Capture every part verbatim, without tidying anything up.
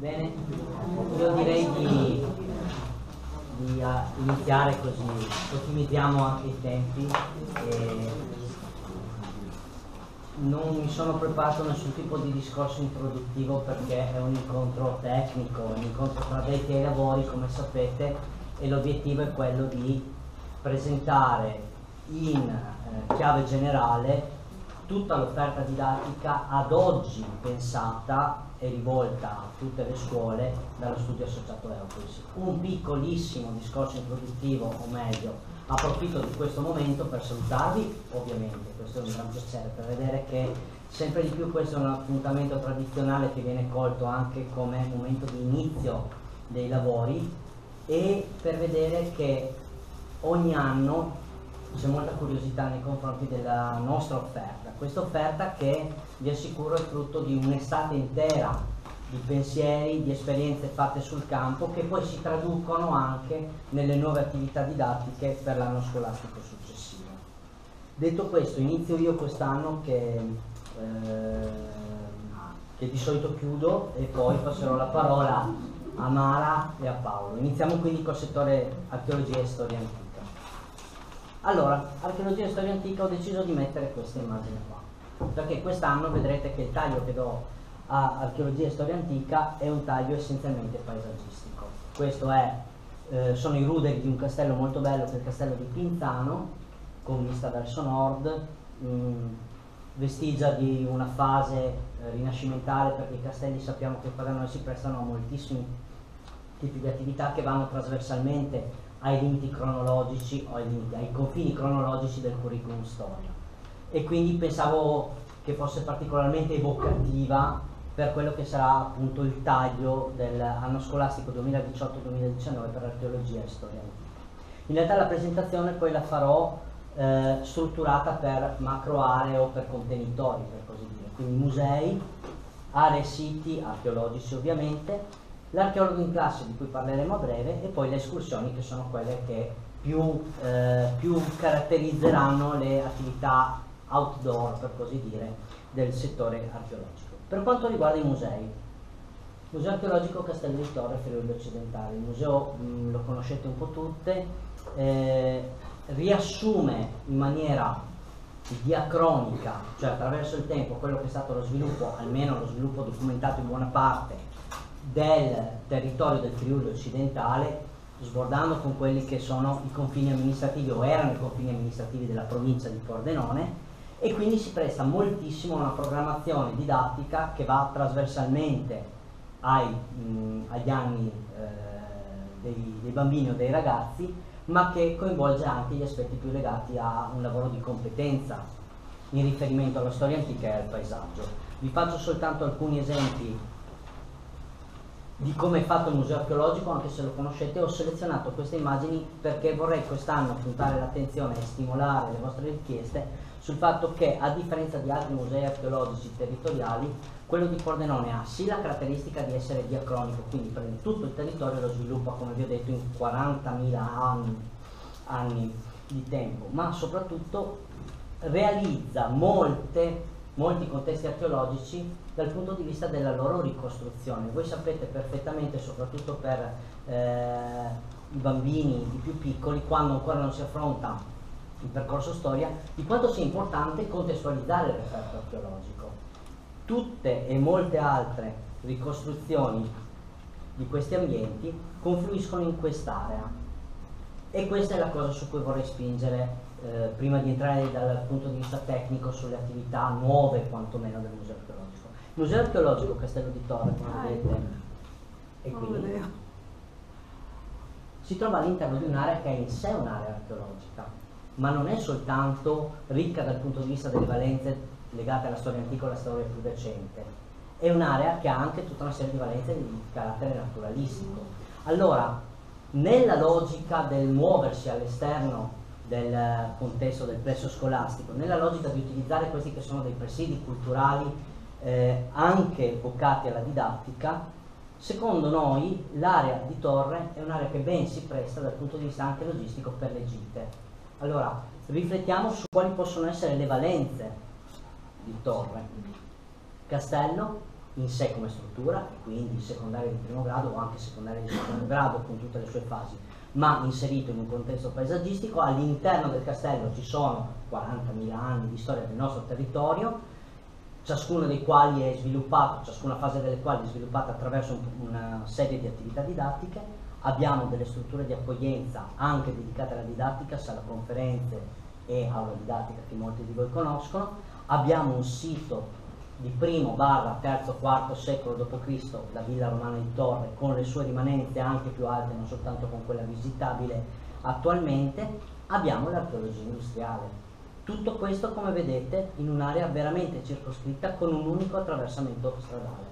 Bene, io direi di, di uh, iniziare così, ottimizziamo anche i tempi. E non mi sono preparato nessun tipo di discorso introduttivo perché è un incontro tecnico, un incontro tra addetti ai lavori, come sapete, e l'obiettivo è quello di presentare in eh, chiave generale tutta l'offerta didattica ad oggi pensata e rivolta a tutte le scuole dallo studio associato Euclid. Un piccolissimo discorso introduttivo, o meglio, approfitto di questo momento per salutarvi, ovviamente, questo è un gran piacere, per vedere che sempre di più questo è un appuntamento tradizionale che viene colto anche come momento di inizio dei lavori, e per vedere che ogni anno c'è molta curiosità nei confronti della nostra offerta. Questa offerta che vi assicuro è frutto di un'estate intera di pensieri, di esperienze fatte sul campo, che poi si traducono anche nelle nuove attività didattiche per l'anno scolastico successivo. Detto questo, inizio io quest'anno che, eh, che di solito chiudo, e poi passerò la parola a Mara e a Paolo. Iniziamo quindi col settore archeologia e storia antica. Allora, archeologia e storia antica, ho deciso di mettere questa immagine qua, perché quest'anno vedrete che il taglio che do a archeologia e storia antica è un taglio essenzialmente paesaggistico. Questo è, eh, sono i ruderi di un castello molto bello, che è il castello di Pinzano, con vista verso nord, mh, vestigia di una fase eh, rinascimentale, perché i castelli sappiamo che per noi si prestano a moltissimi tipi di attività che vanno trasversalmente ai limiti cronologici o ai, limiti, ai confini cronologici del curriculum storia, e quindi pensavo che fosse particolarmente evocativa per quello che sarà appunto il taglio dell'anno scolastico duemiladiciotto duemiladiciannove per archeologia e storia antica. In realtà la presentazione poi la farò eh, strutturata per macro aree o per contenitori, per così dire, quindi musei, aree e siti archeologici ovviamente, l'archeologo in classe di cui parleremo a breve, e poi le escursioni, che sono quelle che più, eh, più caratterizzeranno le attività outdoor, per così dire, del settore archeologico. Per quanto riguarda i musei, Museo Archeologico Castello di Torre Friuli Occidentale, il museo mh, lo conoscete un po' tutte, eh, riassume in maniera diacronica, cioè attraverso il tempo, quello che è stato lo sviluppo, almeno lo sviluppo documentato in buona parte, del territorio del Friuli occidentale, sbordando con quelli che sono i confini amministrativi, o erano i confini amministrativi della provincia di Pordenone, e quindi si presta moltissimo a una programmazione didattica che va trasversalmente ai, mh, agli anni eh, dei, dei bambini o dei ragazzi, ma che coinvolge anche gli aspetti più legati a un lavoro di competenza in riferimento alla storia antica e al paesaggio. Vi faccio soltanto alcuni esempi di come è fatto il museo archeologico, anche se lo conoscete. Ho selezionato queste immagini perché vorrei quest'anno puntare l'attenzione e stimolare le vostre richieste sul fatto che, a differenza di altri musei archeologici territoriali, quello di Pordenone ha sì la caratteristica di essere diacronico, quindi prende tutto il territorio e lo sviluppa, come vi ho detto, in quarantamila anni, anni di tempo, ma soprattutto realizza molte molti contesti archeologici dal punto di vista della loro ricostruzione. Voi sapete perfettamente, soprattutto per eh, i bambini, i più piccoli, quando ancora non si affronta il percorso storia, di quanto sia importante contestualizzare il reperto archeologico. Tutte e molte altre ricostruzioni di questi ambienti confluiscono in quest'area, e questa è la cosa su cui vorrei spingere Eh, prima di entrare dal punto di vista tecnico sulle attività nuove quantomeno del museo archeologico. Il museo archeologico Castello di Torre, come vedete, è qui, si trova all'interno di un'area che è in sé un'area archeologica, ma non è soltanto ricca dal punto di vista delle valenze legate alla storia antica o alla storia più recente, è un'area che ha anche tutta una serie di valenze di carattere naturalistico. Allora, nella logica del muoversi all'esterno del contesto del plesso scolastico, nella logica di utilizzare questi che sono dei presidi culturali eh, anche vocati alla didattica, secondo noi l'area di Torre è un'area che ben si presta dal punto di vista anche logistico per le gite. Allora, riflettiamo su quali possono essere le valenze di Torre. Castello, in sé come struttura, e quindi secondaria di primo grado o anche secondaria di secondo grado con tutte le sue fasi, ma inserito in un contesto paesaggistico. All'interno del castello ci sono quarantamila anni di storia del nostro territorio, ciascuno dei quali è sviluppato, ciascuna fase delle quali è sviluppata attraverso un, una serie di attività didattiche. Abbiamo delle strutture di accoglienza anche dedicate alla didattica, sala conferenze e aula didattica che molti di voi conoscono. Abbiamo un sito di primo barra terzo quarto secolo dopo Cristo, la Villa Romana di Torre, con le sue rimanenze anche più alte, non soltanto con quella visitabile attualmente. Abbiamo l'archeologia industriale. Tutto questo, come vedete, in un'area veramente circoscritta con un unico attraversamento stradale,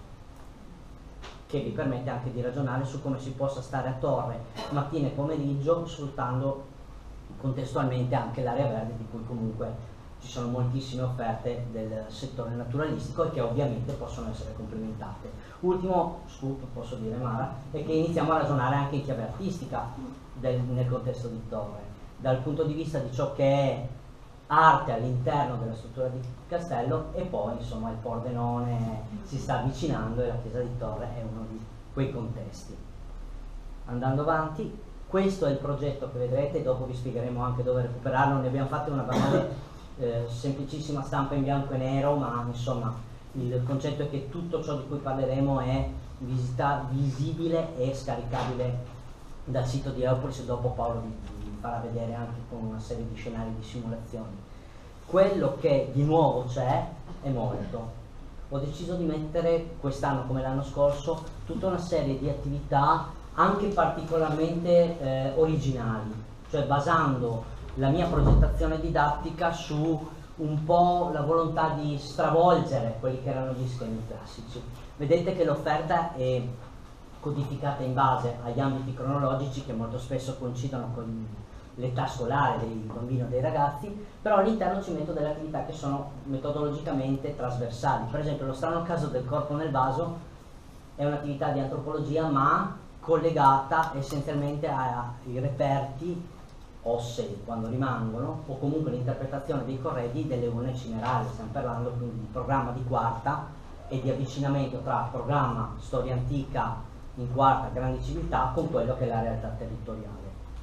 che vi permette anche di ragionare su come si possa stare a Torre mattina e pomeriggio, sfruttando contestualmente anche l'area verde, di cui comunque ci sono moltissime offerte del settore naturalistico e che ovviamente possono essere complementate. Ultimo scoop, posso dire, Mara, è che iniziamo a ragionare anche in chiave artistica del, nel contesto di Torre, dal punto di vista di ciò che è arte all'interno della struttura di castello, e poi insomma il Pordenone si sta avvicinando e la chiesa di Torre è uno di quei contesti. Andando avanti, questo è il progetto che vedrete, dopo vi spiegheremo anche dove recuperarlo. Ne abbiamo fatto una banale eh, semplicissima stampa in bianco e nero, ma insomma il concetto è che tutto ciò di cui parleremo è visita, visibile e scaricabile dal sito di Eopolis, e dopo Paolo vi, vi farà vedere anche con una serie di scenari di simulazioni. Quello che di nuovo c'è è molto. Ho deciso di mettere quest'anno, come l'anno scorso, tutta una serie di attività anche particolarmente eh, originali, cioè basando la mia progettazione didattica su un po' la volontà di stravolgere quelli che erano gli schemi classici. Vedete che l'offerta è codificata in base agli ambiti cronologici che molto spesso coincidono con l'età scolare dei bambini o dei ragazzi, però all'interno ci metto delle attività che sono metodologicamente trasversali. Per esempio lo strano caso del corpo nel vaso è un'attività di antropologia, ma collegata essenzialmente ai reperti ossei quando rimangono, o comunque l'interpretazione dei corredi delle urne cinerali. Stiamo parlando quindi di programma di quarta e di avvicinamento tra programma storia antica in quarta, grandi civiltà, con quello che è la realtà territoriale.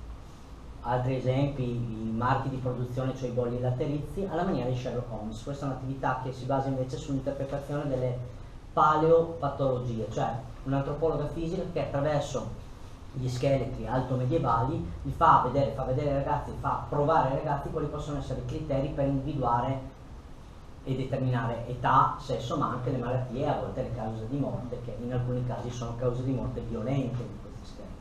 Altri esempi, i marchi di produzione, cioè i bolli laterizi, alla maniera di Sherlock Holmes. Questa è un'attività che si basa invece sull'interpretazione delle paleopatologie, cioè un'antropologa fisica che attraverso gli scheletri alto-medievali li fa vedere, fa vedere ai ragazzi, fa provare ai ragazzi quali possono essere i criteri per individuare e determinare età, sesso, ma anche le malattie e a volte le cause di morte, che in alcuni casi sono cause di morte violente di questi scheletri.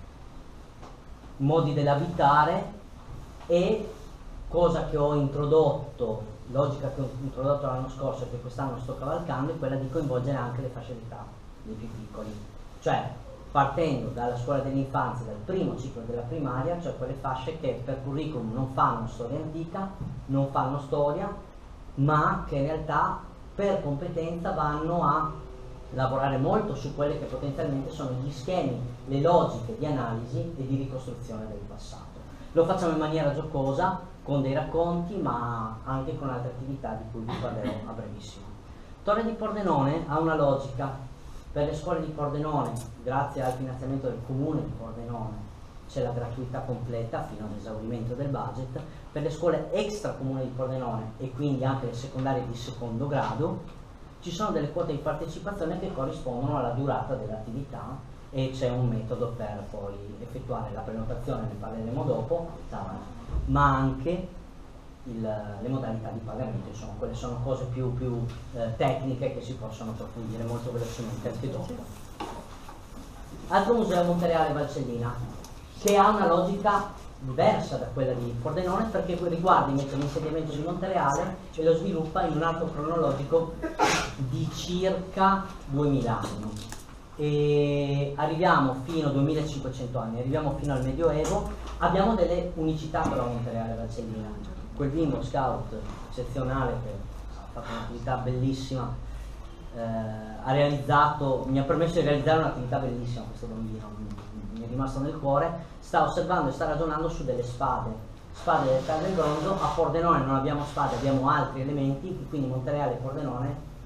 Modi dell'abitare, e cosa che ho introdotto, logica che ho introdotto l'anno scorso e che quest'anno sto cavalcando, è quella di coinvolgere anche le fasce d'età dei più piccoli, cioè partendo dalla scuola dell'infanzia, dal primo ciclo della primaria, cioè quelle fasce che per curriculum non fanno storia antica, non fanno storia, ma che in realtà per competenza vanno a lavorare molto su quelle che potenzialmente sono gli schemi, le logiche di analisi e di ricostruzione del passato. Lo facciamo in maniera giocosa, con dei racconti, ma anche con altre attività di cui vi parlerò a brevissimo. Torre di Pordenone ha una logica. Per le scuole di Pordenone, grazie al finanziamento del comune di Pordenone, c'è la gratuità completa fino all'esaurimento del budget. Per le scuole extra comune di Pordenone, e quindi anche le secondarie di secondo grado, ci sono delle quote di partecipazione che corrispondono alla durata dell'attività, e c'è un metodo per poi effettuare la prenotazione, ne parleremo dopo, ma anche il, le modalità di pagamento. Insomma, quelle sono cose più, più eh, tecniche che si possono approfondire molto velocemente anche dopo. Altro museo, Montereale Valcellina, che ha una logica diversa da quella di Pordenone, perché riguarda invece l'insediamento di Montereale e lo sviluppa in un arco cronologico di circa duemila anni. E arriviamo fino a duemilacinquecento anni, arriviamo fino al Medioevo. Abbiamo delle unicità però a Montereale Valcellina. Quel bimbo scout eccezionale che ha fatto un'attività bellissima, eh, ha realizzato, mi ha permesso di realizzare un'attività bellissima questo bambino, mi è rimasto nel cuore. Sta osservando e sta ragionando su delle spade, spade del ferro e bronzo. A Pordenone non abbiamo spade, abbiamo altri elementi, quindi Montereale e Pordenone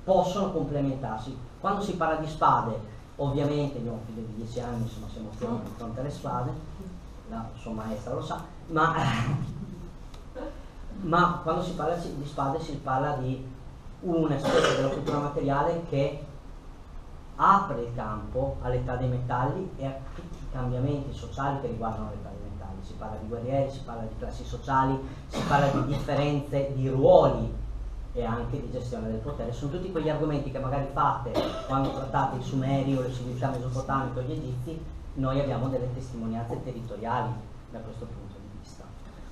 possono complementarsi. Quando si parla di spade, ovviamente io ho un figlio di dieci anni, insomma si emoziona di fronte alle spade, la sua maestra lo sa, ma, ma quando si parla di spade si parla di un aspetto della cultura materiale che apre il campo all'età dei metalli e a tutti i cambiamenti sociali che riguardano l'età dei metalli. Si parla di guerrieri, si parla di classi sociali, si parla di differenze di ruoli e anche di gestione del potere. Sono tutti quegli argomenti che magari fate quando trattate i Sumeri o le civiltà mesopotamiche o gli Egizi. Noi abbiamo delle testimonianze territoriali da questo punto di vista.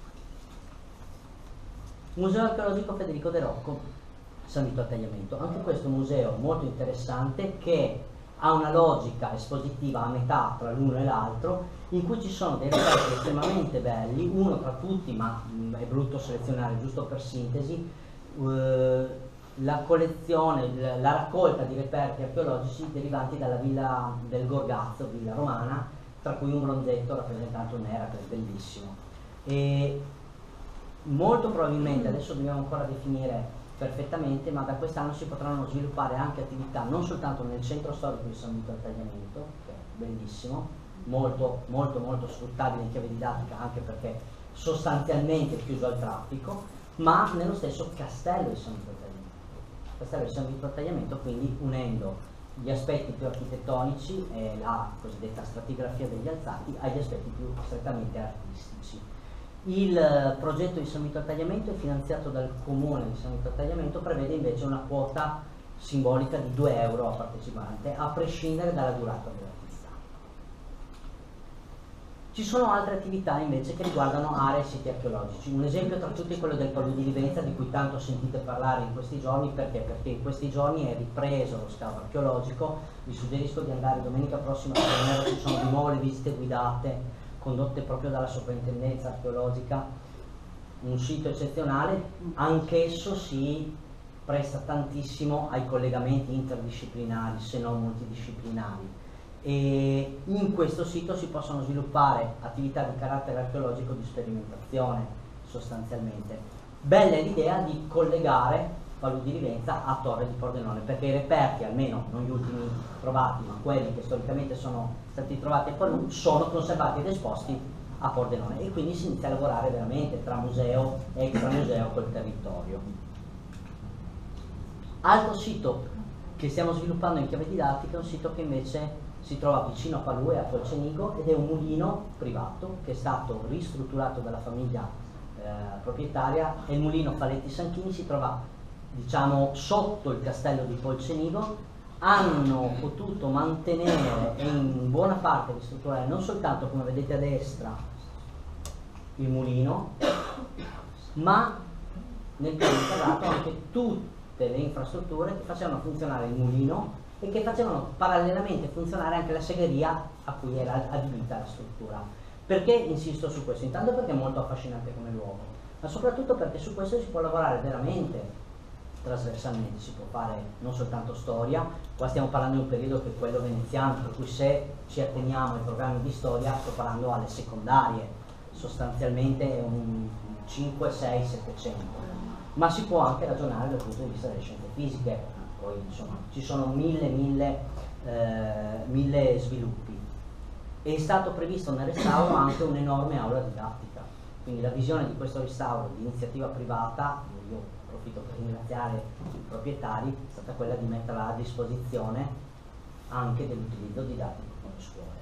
Museo archeologico Federico De Rocco, San Vito al Tagliamento, anche questo museo molto interessante che ha una logica espositiva a metà tra l'uno e l'altro, in cui ci sono dei reperti estremamente belli, uno tra tutti, ma mh, è brutto selezionare giusto per sintesi, uh, la collezione, la, la raccolta di reperti archeologici derivanti dalla villa del Gorgazzo, villa romana, tra cui un bronzetto rappresentante un Eracle, bellissimo. E molto probabilmente, adesso dobbiamo ancora definire perfettamente, ma da quest'anno si potranno sviluppare anche attività non soltanto nel centro storico di San Vito al Tagliamento, che è bellissimo, molto molto molto sfruttabile in chiave didattica, anche perché sostanzialmente chiuso al traffico, ma nello stesso castello di San Vito al Tagliamento. Castello di San Vito al Tagliamento, quindi unendo gli aspetti più architettonici e la cosiddetta stratigrafia degli alzati agli aspetti più strettamente artistici. Il progetto di San Vito al Tagliamento è finanziato dal comune di San Vito al Tagliamento, prevede invece una quota simbolica di due euro a partecipante, a prescindere dalla durata dell'attività. Ci sono altre attività invece che riguardano aree e siti archeologici. Un esempio tra tutti è quello del Palù di Livenza, di cui tanto sentite parlare in questi giorni. Perché? Perché in questi giorni è ripreso lo scavo archeologico. Vi suggerisco di andare domenica prossima, a ci sono di nuovo le visite guidate condotte proprio dalla soprintendenza archeologica, un sito eccezionale, anch'esso si presta tantissimo ai collegamenti interdisciplinari, se non multidisciplinari, e in questo sito si possono sviluppare attività di carattere archeologico di sperimentazione sostanzialmente. Bella è l'idea di collegare Palù di Livenza a Torre di Pordenone, perché i reperti, almeno non gli ultimi trovati, ma quelli che storicamente sono stati trovati a Palù, sono conservati ed esposti a Pordenone, e quindi si inizia a lavorare veramente tra museo e extramuseo col territorio. Altro sito che stiamo sviluppando in chiave didattica è un sito che invece si trova vicino a Palù e a Polcenigo, ed è un mulino privato che è stato ristrutturato dalla famiglia eh, proprietaria. E il mulino Faletti Sanchini si trova, diciamo, sotto il castello di Polcenigo. Hanno potuto mantenere e in buona parte ristrutturare non soltanto, come vedete a destra, il mulino, ma nel piano interrato anche tutte le infrastrutture che facevano funzionare il mulino e che facevano parallelamente funzionare anche la segheria a cui era adibita la struttura. Perché insisto su questo? Intanto perché è molto affascinante come luogo, ma soprattutto perché su questo si può lavorare veramente trasversalmente. Si può fare non soltanto storia, qua stiamo parlando di un periodo che è quello veneziano, per cui se ci atteniamo ai programmi di storia sto parlando alle secondarie, sostanzialmente è un cinque, sei, settecento, ma si può anche ragionare dal punto di vista delle scienze fisiche. Poi insomma ci sono mille mille eh, mille sviluppi. È stato previsto nel restauro anche un'enorme aula didattica, quindi la visione di questo restauro di iniziativa privata, io approfitto per ringraziare i proprietari, è stata quella di metterla a disposizione anche dell'utilizzo didattico con le scuole.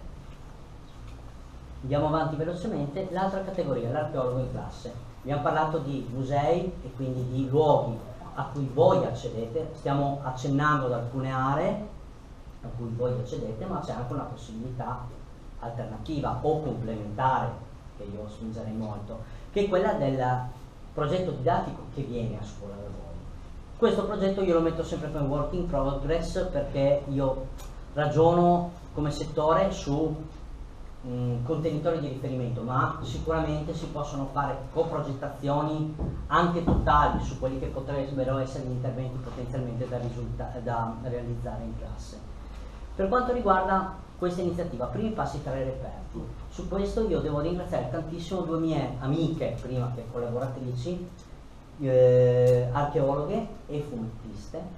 Andiamo avanti velocemente. L'altra categoria, l'archeologo in classe. Abbiamo parlato di musei e quindi di luoghi a cui voi accedete, stiamo accennando ad alcune aree a cui voi accedete, ma c'è anche una possibilità alternativa o complementare, che io spingerei molto, che è quella del progetto didattico che viene a scuola da voi. Questo progetto io lo metto sempre come work in progress, perché io ragiono come settore su mh, contenitori di riferimento, ma sicuramente si possono fare coprogettazioni anche totali su quelli che potrebbero essere gli interventi potenzialmente da, da realizzare in classe. Per quanto riguarda questa iniziativa, primi passi tra i reperti, su questo io devo ringraziare tantissimo due mie amiche, prima che collaboratrici, eh, archeologhe e fumettiste,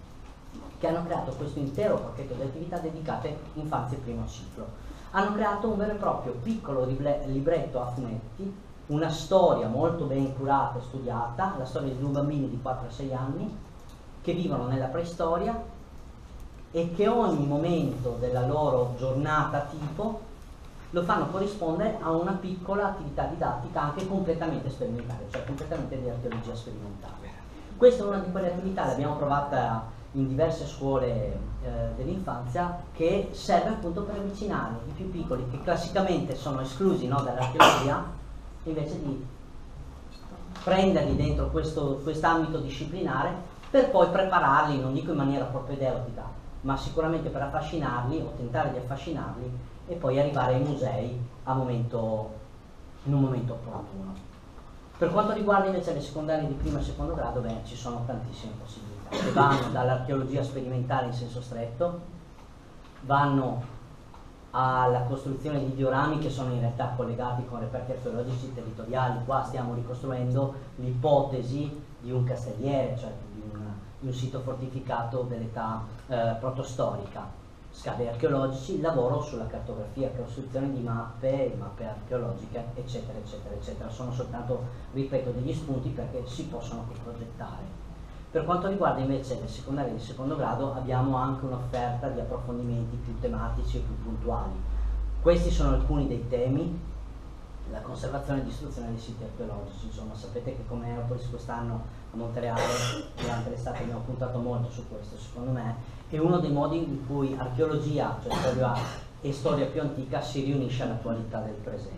che hanno creato questo intero pacchetto di attività dedicate infanzia e primo ciclo. Hanno creato un vero e proprio piccolo libretto a fumetti, una storia molto ben curata e studiata, la storia di due bambini di quattro a sei anni che vivono nella preistoria e che ogni momento della loro giornata tipo lo fanno corrispondere a una piccola attività didattica anche completamente sperimentale, cioè completamente di archeologia sperimentale. Questa è una di quelle attività, l'abbiamo provata in diverse scuole eh, dell'infanzia, che serve appunto per avvicinare i più piccoli che classicamente sono esclusi, no, dall'archeologia, invece di prenderli dentro questo quest'ambito disciplinare per poi prepararli, non dico in maniera propedeutica, ma sicuramente per affascinarli o tentare di affascinarli e poi arrivare ai musei a momento, in un momento opportuno. Per quanto riguarda invece le secondarie di primo e secondo grado, beh, ci sono tantissime possibilità, che vanno dall'archeologia sperimentale in senso stretto, vanno alla costruzione di diorami che sono in realtà collegati con reperti archeologici territoriali. Qua stiamo ricostruendo l'ipotesi di un castelliere, cioè di un, di un sito fortificato dell'età eh, protostorica. Scavi archeologici, lavoro sulla cartografia, costruzione di mappe, mappe archeologiche, eccetera, eccetera, eccetera. Sono soltanto, ripeto, degli spunti perché si possono progettare. Per quanto riguarda invece le secondarie di secondo grado, abbiamo anche un'offerta di approfondimenti più tematici e più puntuali. Questi sono alcuni dei temi: la conservazione e distruzione dei siti archeologici. Insomma, sapete che come Aeropolis quest'anno a Montereale durante l'estate abbiamo puntato molto su questo. Secondo me è uno dei modi in cui archeologia, cioè storia e storia più antica, si riunisce all'attualità del presente.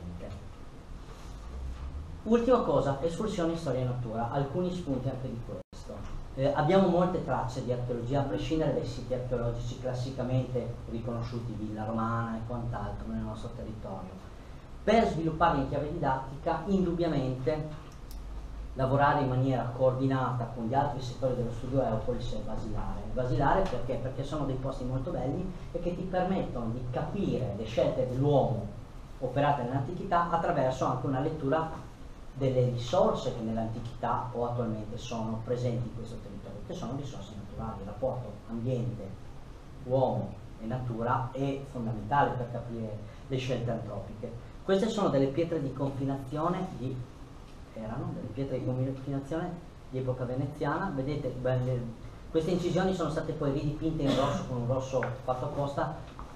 Ultima cosa, escursioni in storia e natura, alcuni spunti anche di questo. Eh, abbiamo molte tracce di archeologia, a prescindere dai siti archeologici classicamente riconosciuti, Villa Romana e quant'altro nel nostro territorio. Per svilupparli in chiave didattica, indubbiamente lavorare in maniera coordinata con gli altri settori dello studio Aeropolis è basilare. È basilare perché? Perché sono dei posti molto belli e che ti permettono di capire le scelte dell'uomo operate nell'antichità attraverso anche una lettura delle risorse che nell'antichità o attualmente sono presenti in questo territorio, che sono risorse naturali. Il rapporto ambiente, uomo e natura è fondamentale per capire le scelte antropiche. Queste sono delle pietre di confinazione di erano delle pietre di confinazione di epoca veneziana. Vedete, beh, le, queste incisioni sono state poi ridipinte in rosso con un rosso fatto apposta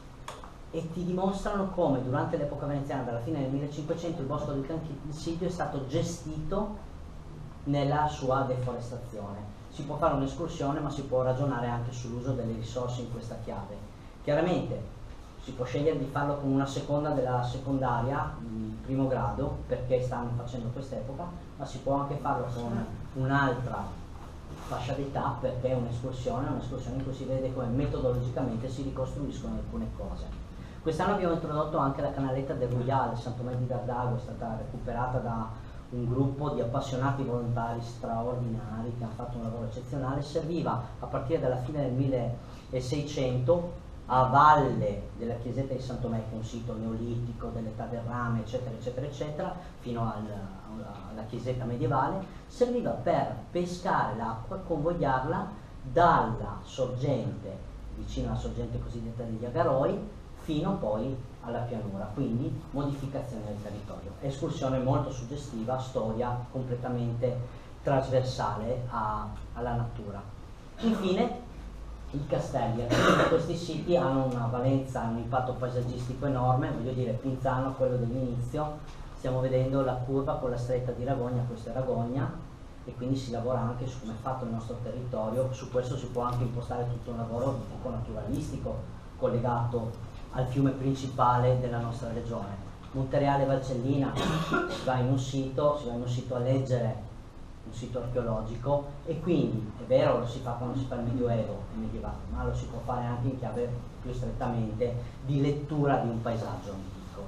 e ti dimostrano come durante l'epoca veneziana, dalla fine del millecinquecento, il bosco del Cansiglio è stato gestito nella sua deforestazione. Si può fare un'escursione, ma si può ragionare anche sull'uso delle risorse in questa chiave. Chiaramente si può scegliere di farlo con una seconda della secondaria di primo grado perché stanno facendo quest'epoca, ma si può anche farlo con un'altra fascia d'età perché è un'escursione, un'escursione in cui si vede come metodologicamente si ricostruiscono alcune cose. Quest'anno abbiamo introdotto anche la canaletta del Royale, San Tomé di Gardago, è stata recuperata da un gruppo di appassionati volontari straordinari che hanno fatto un lavoro eccezionale. Serviva a partire dalla fine del milleseicento a valle della chiesetta di San Tomé, che è un sito neolitico dell'età del rame, eccetera, eccetera, eccetera, fino al, alla, alla chiesetta medievale, serviva per pescare l'acqua, convogliarla dalla sorgente, vicino alla sorgente cosiddetta degli Agaroi, fino poi alla pianura, quindi modificazione del territorio. Escursione molto suggestiva, storia completamente trasversale a, alla natura. Infine, i castelli. Questi siti hanno una valenza, un impatto paesaggistico enorme, voglio dire, Pinzano, quello dell'inizio, stiamo vedendo la curva con la stretta di Ragogna, questa è Ragogna, e quindi si lavora anche su come è fatto il nostro territorio. Su questo si può anche impostare tutto un lavoro di tipo naturalistico collegato al fiume principale della nostra regione. Montereale Valcellina, si va in un sito, si va in un sito a leggere un sito archeologico, e quindi è vero, lo si fa quando si fa il medioevo e medievale, ma lo si può fare anche in chiave più strettamente di lettura di un paesaggio antico.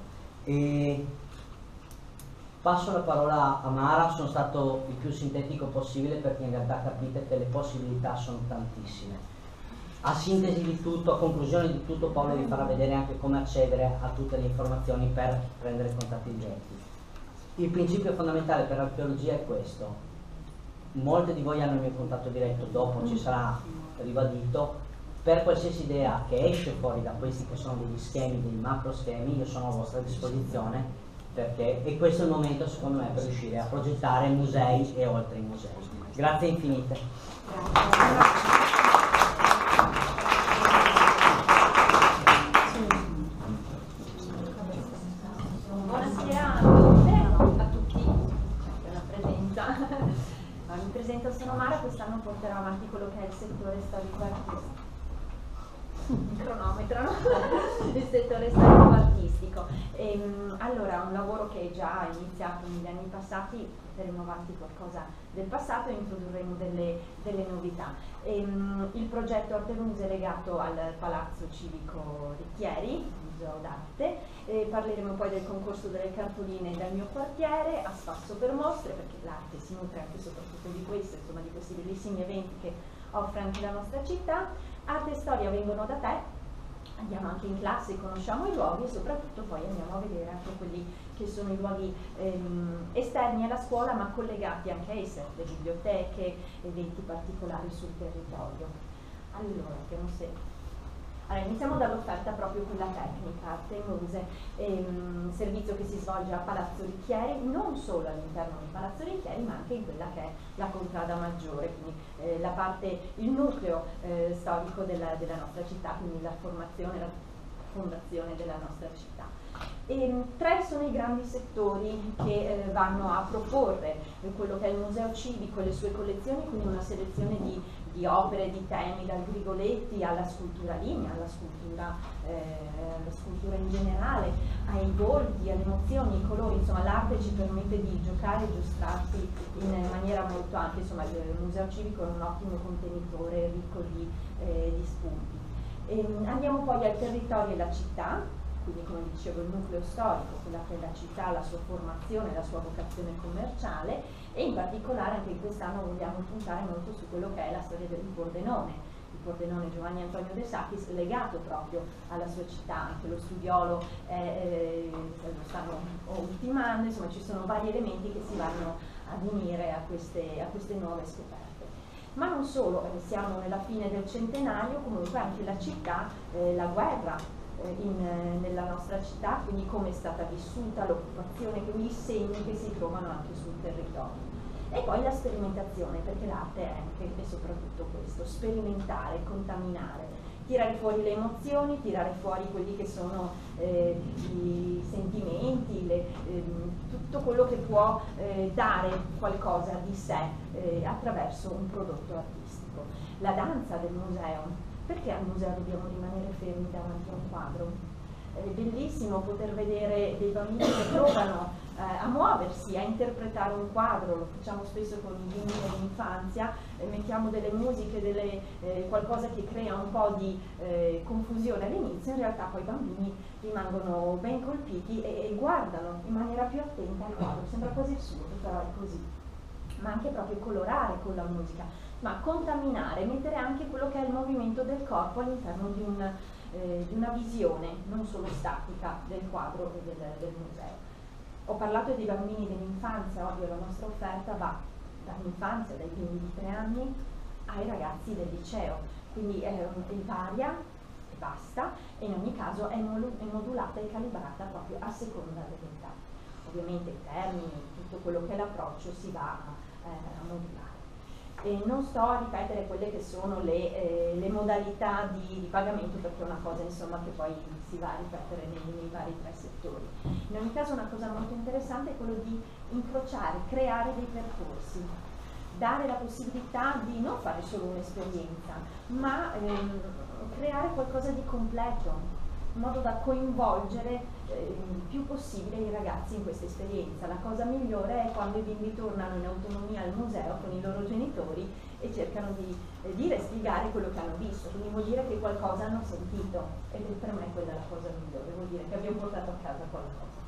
E passo la parola a Mara, sono stato il più sintetico possibile perché in realtà capite che le possibilità sono tantissime. A sintesi di tutto, a conclusione di tutto, Paolo vi farà vedere anche come accedere a tutte le informazioni per prendere contatti diretti. Il principio fondamentale per l'archeologia è questo: molti di voi hanno il mio contatto diretto, dopo ci sarà ribadito. Per qualsiasi idea che esce fuori da questi che sono degli schemi, dei macro schemi, io sono a vostra disposizione, perché e questo è il momento secondo me per riuscire a progettare musei e oltre i musei. Grazie infinite. Buonasera a tutti, per la presenza. Mi presento, sono Mara, quest'anno porterò avanti quello che è il settore storico artistico. Il cronometro, no? Il settore storico artistico. E, allora, un lavoro che è già iniziato negli anni passati, porteremo avanti qualcosa del passato e introdurremo delle, delle novità. E, il progetto Arte Muse è legato al Palazzo Civico di Chieri, Museo d'Arte, e parleremo poi del concorso delle cartoline dal mio quartiere, a spasso per mostre, perché l'arte si nutre anche e soprattutto di questo, insomma di questi bellissimi eventi che offre anche la nostra città. Arte e storia vengono da te, andiamo anche in classe, conosciamo i luoghi e soprattutto poi andiamo a vedere anche quelli che sono i luoghi ehm, esterni alla scuola ma collegati anche a esse, le biblioteche, eventi particolari sul territorio. Allora, vediamo se... Allora, iniziamo dall'offerta proprio quella tecnica, Arte Muse, ehm, servizio che si svolge a Palazzo Ricchieri, non solo all'interno di Palazzo Ricchieri, ma anche in quella che è la Contrada Maggiore, quindi eh, la parte, il nucleo eh, storico della, della nostra città, quindi la formazione, la fondazione della nostra città. E, tre sono i grandi settori che eh, vanno a proporre eh, quello che è il Museo Civico e le sue collezioni, quindi una selezione di, di opere, di temi, dal Grigoletti alla scultura lignea, alla scultura, eh, alla scultura in generale, ai volti, alle emozioni, ai colori, insomma l'arte ci permette di giocare e giostrarsi in maniera molto ampia, insomma il Museo Civico è un ottimo contenitore ricco di, eh, di spunti. E, andiamo poi al territorio e alla città, quindi come dicevo il nucleo storico, quella che è la città, la sua formazione, la sua vocazione commerciale e in particolare anche in quest'anno vogliamo puntare molto su quello che è la storia del Pordenone, il Pordenone Giovanni Antonio De Sacchis legato proprio alla sua città, anche lo studiolo eh, eh, lo stanno ultimando, insomma ci sono vari elementi che si vanno ad unire a queste, a queste nuove scoperte. Ma non solo, eh, siamo nella fine del centenario, comunque anche la città, eh, la guerra eh, in, eh, nella nostra città, quindi come è stata vissuta, l'occupazione, quindi i segni che si trovano anche sul territorio. E poi la sperimentazione, perché l'arte è anche e soprattutto questo, sperimentare, contaminare, tirare fuori le emozioni, tirare fuori quelli che sono eh, i sentimenti, le, ehm, tutto quello che può eh, dare qualcosa di sé eh, attraverso un prodotto artistico. La danza del museo, perché al museo dobbiamo rimanere fermi davanti a un quadro? È bellissimo poter vedere dei bambini che provano eh, a muoversi, a interpretare un quadro, lo facciamo spesso con i bimbi dell'infanzia, eh, mettiamo delle musiche, delle, eh, qualcosa che crea un po' di eh, confusione all'inizio, in realtà poi i bambini rimangono ben colpiti e, e guardano in maniera più attenta il quadro, sembra quasi assurdo, però è così. Ma anche proprio colorare con la musica, ma contaminare, mettere anche quello che è il movimento del corpo all'interno di un... Eh, di una visione non solo statica del quadro e del, del museo. Ho parlato dei bambini dell'infanzia, ovvio la nostra offerta va dall'infanzia, dai bimbi di tre anni ai ragazzi del liceo, quindi è, è varia e basta e in ogni caso è, è modulata e calibrata proprio a seconda dell'età. Ovviamente i termini, tutto quello che è l'approccio si va a, eh, a modulare. E non sto a ripetere quelle che sono le, eh, le modalità di, di pagamento perché è una cosa insomma che poi si va a ripetere nei, nei vari tre settori. In ogni caso una cosa molto interessante è quello di incrociare, creare dei percorsi, dare la possibilità di non fare solo un'esperienza, ma ehm, creare qualcosa di completo, in modo da coinvolgere eh, il più possibile i ragazzi in questa esperienza. La cosa migliore è quando i bimbi tornano in autonomia al museo con i loro genitori e cercano di eh, dire e spiegare quello che hanno visto, quindi vuol dire che qualcosa hanno sentito ed è per me quella la cosa migliore, vuol dire che abbiamo portato a casa qualcosa.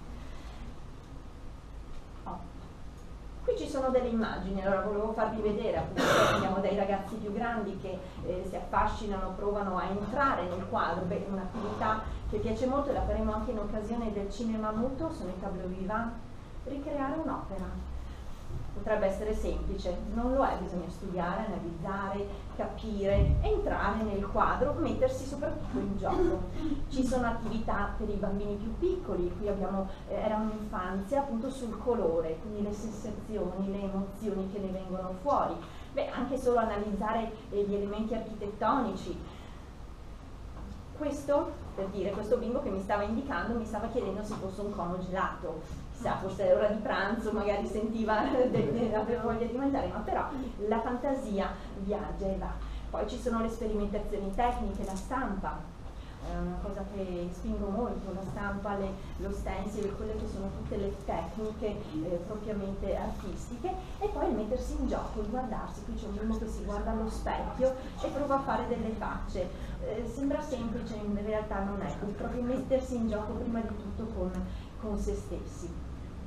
Oh. Qui ci sono delle immagini, allora volevo farvi vedere, appunto, abbiamo dei ragazzi più grandi che eh, si affascinano, provano a entrare nel quadro, beh, un'attività che piace molto e la faremo anche in occasione del cinema muto, sono i tableau vivant, ricreare un'opera. Potrebbe essere semplice, non lo è, bisogna studiare, analizzare, capire, entrare nel quadro, mettersi soprattutto in gioco. Ci sono attività per i bambini più piccoli, qui abbiamo, eh, era un'infanzia appunto sul colore, quindi le sensazioni, le emozioni che ne vengono fuori. Beh, anche solo analizzare eh, gli elementi architettonici. Questo, per dire, questo bimbo che mi stava indicando mi stava chiedendo se fosse un cono gelato. Chissà, forse era ora di pranzo, magari sentiva, aveva voglia di mangiare, ma però la fantasia viaggia e va. Poi ci sono le sperimentazioni tecniche, la stampa, è una cosa che spingo molto, la stampa, le, lo stencil, quelle che sono tutte le tecniche eh, propriamente artistiche, e poi il mettersi in gioco, il guardarsi. Qui c'è un bimbo che si guarda allo specchio e prova a fare delle facce. Eh, sembra semplice, in realtà non è, proprio mettersi in gioco prima di tutto con, con se stessi.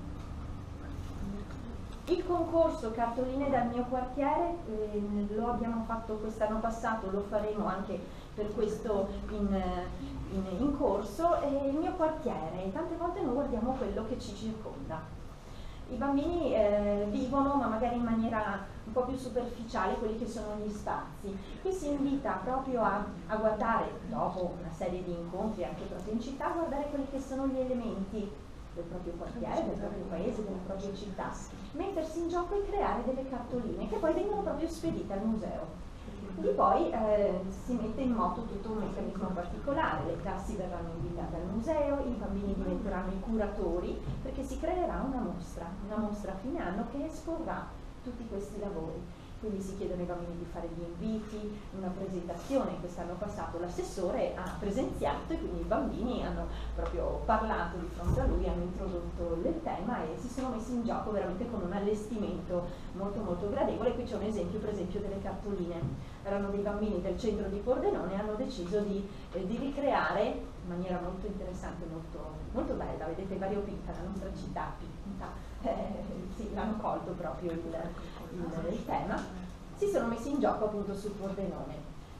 Il concorso Cartoline dal mio quartiere eh, lo abbiamo fatto quest'anno passato, lo faremo anche per questo in, in, in corso. E il mio quartiere, tante volte non guardiamo quello che ci circonda. I bambini eh, vivono, ma magari in maniera un po' più superficiale, quelli che sono gli spazi. Qui si invita proprio a, a guardare, dopo una serie di incontri anche proprio in città, a guardare quelli che sono gli elementi del proprio quartiere, del proprio paese, della propria città, mettersi in gioco e creare delle cartoline che poi vengono proprio spedite al museo. Di poi eh, si mette in moto tutto un meccanismo particolare, le classi verranno invitate al museo, i bambini diventeranno i curatori, perché si creerà una mostra, una mostra a fine anno che esporrà tutti questi lavori. Quindi si chiedono ai bambini di fare gli inviti, una presentazione. Quest'anno passato l'assessore ha presenziato e quindi i bambini hanno proprio parlato di fronte a lui, hanno introdotto il tema e si sono messi in gioco veramente con un allestimento molto molto gradevole. Qui c'è un esempio per esempio delle cartoline. Erano dei bambini del centro di Pordenone e hanno deciso di, eh, di ricreare in maniera molto interessante, molto, molto bella, vedete variopinta, la nostra città pinta, eh, sì, l'hanno colto proprio il, il, il tema. Si sono messi in gioco appunto sul Pordenone.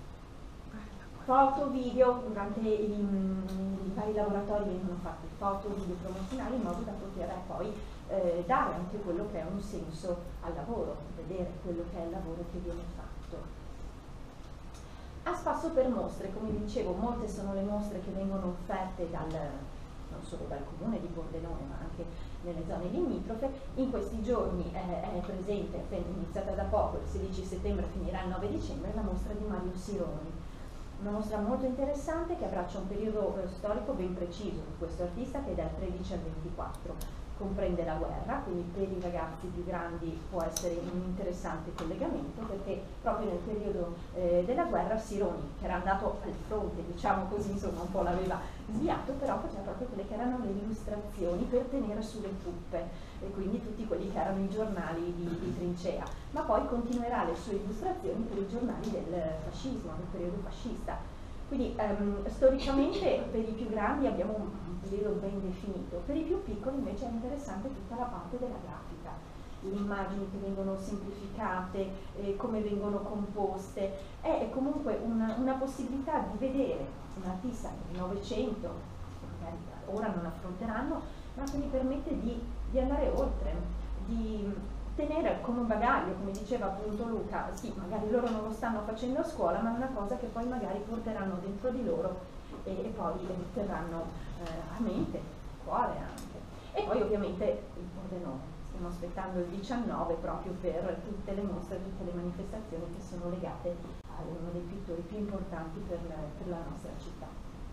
Foto, video, durante i, i vari laboratori vengono fatti foto, video promozionali in modo da poter poi eh, dare anche quello che è un senso al lavoro, vedere quello che è il lavoro che viene fatto. A spasso per mostre, come vi dicevo, molte sono le mostre che vengono offerte dal, non solo dal comune di Pordenone ma anche nelle zone limitrofe. In questi giorni eh, è presente, è iniziata da poco, il sedici settembre, finirà il nove dicembre, la mostra di Mario Sironi. Una mostra molto interessante che abbraccia un periodo eh, storico ben preciso di questo artista, che è dal tredici al ventiquattro. Comprende la guerra, quindi per i ragazzi più grandi può essere un interessante collegamento, perché proprio nel periodo eh, della guerra Sironi, che era andato al fronte, diciamo così, insomma un po' l'aveva sviato, però faceva proprio quelle che erano le illustrazioni per tenere sulle truppe, e quindi tutti quelli che erano i giornali di, di trincea, ma poi continuerà le sue illustrazioni per i giornali del fascismo, del periodo fascista. Quindi um, storicamente per i più grandi abbiamo un, un periodo ben definito, per i più piccoli invece è interessante tutta la parte della grafica, le immagini che vengono semplificate, eh, come vengono composte. È, è comunque una, una possibilità di vedere un artista del Novecento, che magari ora non affronteranno, ma che gli permette di, di andare oltre, di tenere come un bagaglio, come diceva appunto Luca. Sì, magari loro non lo stanno facendo a scuola, ma è una cosa che poi magari porteranno dentro di loro e, e poi le terranno eh, a mente, a cuore anche. E poi ovviamente il Pordenone, stiamo aspettando il diciannove proprio per tutte le mostre, tutte le manifestazioni che sono legate a uno dei pittori più importanti per la, per la nostra città.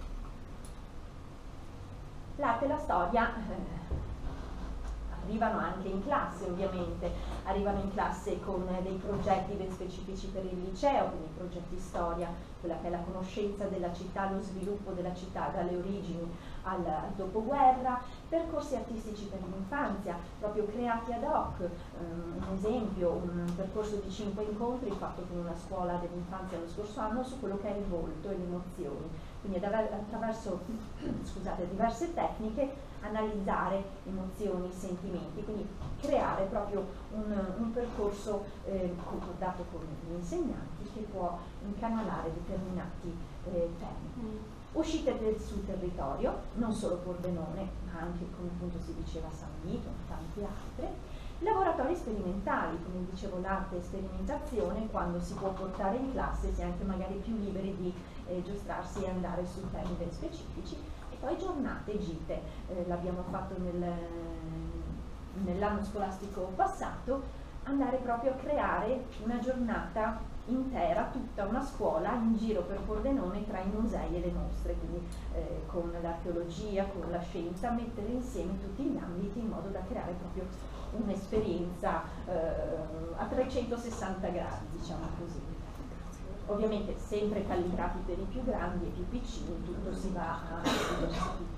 L'arte e la storia eh, arrivano anche in classe, ovviamente, arrivano in classe con dei progetti ben specifici per il liceo, quindi progetti storia, quella che è la conoscenza della città, lo sviluppo della città dalle origini al, al dopoguerra, percorsi artistici per l'infanzia, proprio creati ad hoc. Um, un esempio, un percorso di cinque incontri fatto con una scuola dell'infanzia lo scorso anno su quello che è il volto e le emozioni. Quindi attraverso scusate, diverse tecniche analizzare emozioni, sentimenti, quindi creare proprio un, un percorso eh, concordato con gli insegnanti che può incanalare determinati eh, temi. Mm. Uscite del, sul territorio, non solo Pordenone, ma anche, come appunto si diceva, San Vito, tante altre, Laboratori sperimentali, come dicevo, l'arte e sperimentazione, quando si può portare in classe si è anche magari più liberi di eh, giostrarsi e andare su temi ben specifici. E poi giornate, gite, eh, l'abbiamo fatto nel, nell'anno scolastico passato, andare proprio a creare una giornata intera, tutta una scuola in giro per Pordenone tra i musei e le mostre, quindi eh, con l'archeologia, con la scienza, mettere insieme tutti gli ambiti in modo da creare proprio un'esperienza eh, a trecentosessanta gradi, diciamo così. Ovviamente sempre calibrati per i più grandi e i più piccini, tutto si va a diversificare.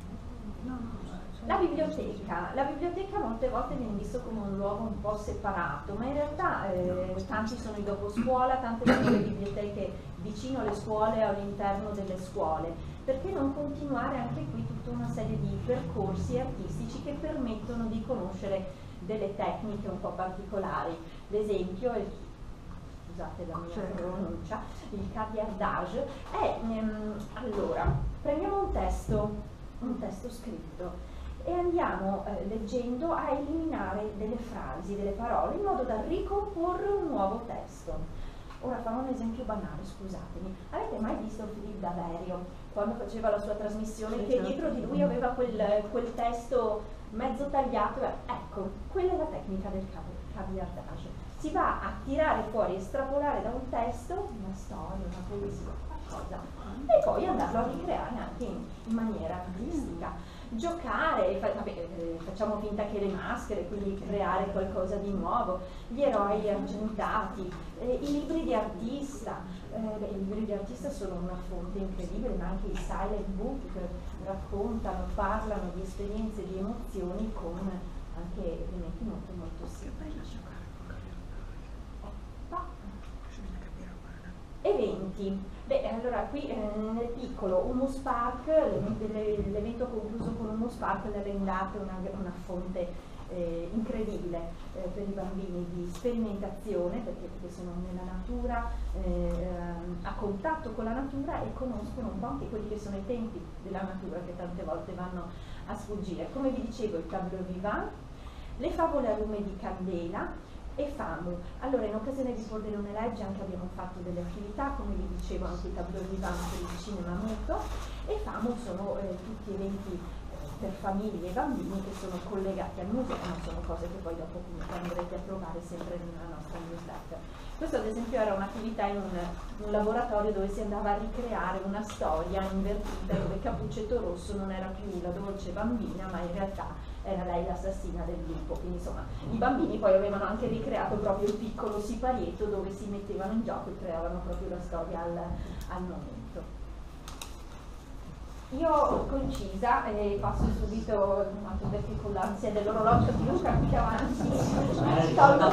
La biblioteca. La biblioteca molte volte viene visto come un luogo un po' separato, ma in realtà eh, tanti sono i dopo scuola, tante sono le biblioteche vicino alle scuole o all'interno delle scuole. Perché non continuare anche qui tutta una serie di percorsi artistici che permettono di conoscere delle tecniche un po' particolari? L'esempio è, scusate la mia pronuncia, il caviardage. È, ehm, allora, prendiamo un testo, un testo scritto, e andiamo eh, leggendo a eliminare delle frasi, delle parole, in modo da ricomporre un nuovo testo. Ora farò un esempio banale, scusatemi. Avete mai visto Philippe Daverio, quando faceva la sua trasmissione, che dietro di lui aveva quel, quel testo mezzo tagliato? Ecco, quella è la tecnica del caviardage. Si va a tirare fuori, estrapolare da un testo una storia, una poesia, qualcosa, e poi andarlo a ricreare anche in, in maniera artistica. Giocare, fa, vabbè, eh, facciamo finta che le maschere, quindi creare qualcosa di nuovo, gli eroi argentati, eh, i libri di artista. Eh, beh, i libri di artista sono una fonte incredibile, ma anche i silent book raccontano, parlano di esperienze, di emozioni con anche elementi molto molto semplici. Eventi. Beh, allora qui eh, nel piccolo Humus Park, l'evento concluso con Humus Park, le rendate una, una fonte eh, incredibile eh, per i bambini di sperimentazione, perché, perché sono nella natura, eh, a contatto con la natura, e conoscono un po' anche quelli che sono i tempi della natura che tante volte vanno a sfuggire. Come vi dicevo, il tableau vivant, le favole a lume di candela e FAMU. Allora, in occasione di Pordenone Legge anche abbiamo fatto delle attività, come vi dicevo, anche i tableau vivant per il cinema muto, e FAMU sono eh, tutti eventi eh, per famiglie e bambini che sono collegati al museo, ma sono cose che poi dopo comunque andrete a trovare sempre nella nostra newsletter. Questo ad esempio era un'attività in un, un laboratorio dove si andava a ricreare una storia invertita, dove Cappuccetto Rosso non era più la dolce bambina, ma in realtà era lei l'assassina del lupo. Quindi insomma i bambini poi avevano anche ricreato proprio il piccolo siparietto dove si mettevano in gioco e creavano proprio la storia al, al momento. Io ho concisa e passo subito, anche perché con l'ansia dell'orologio di Luca più avanti eh, tolgo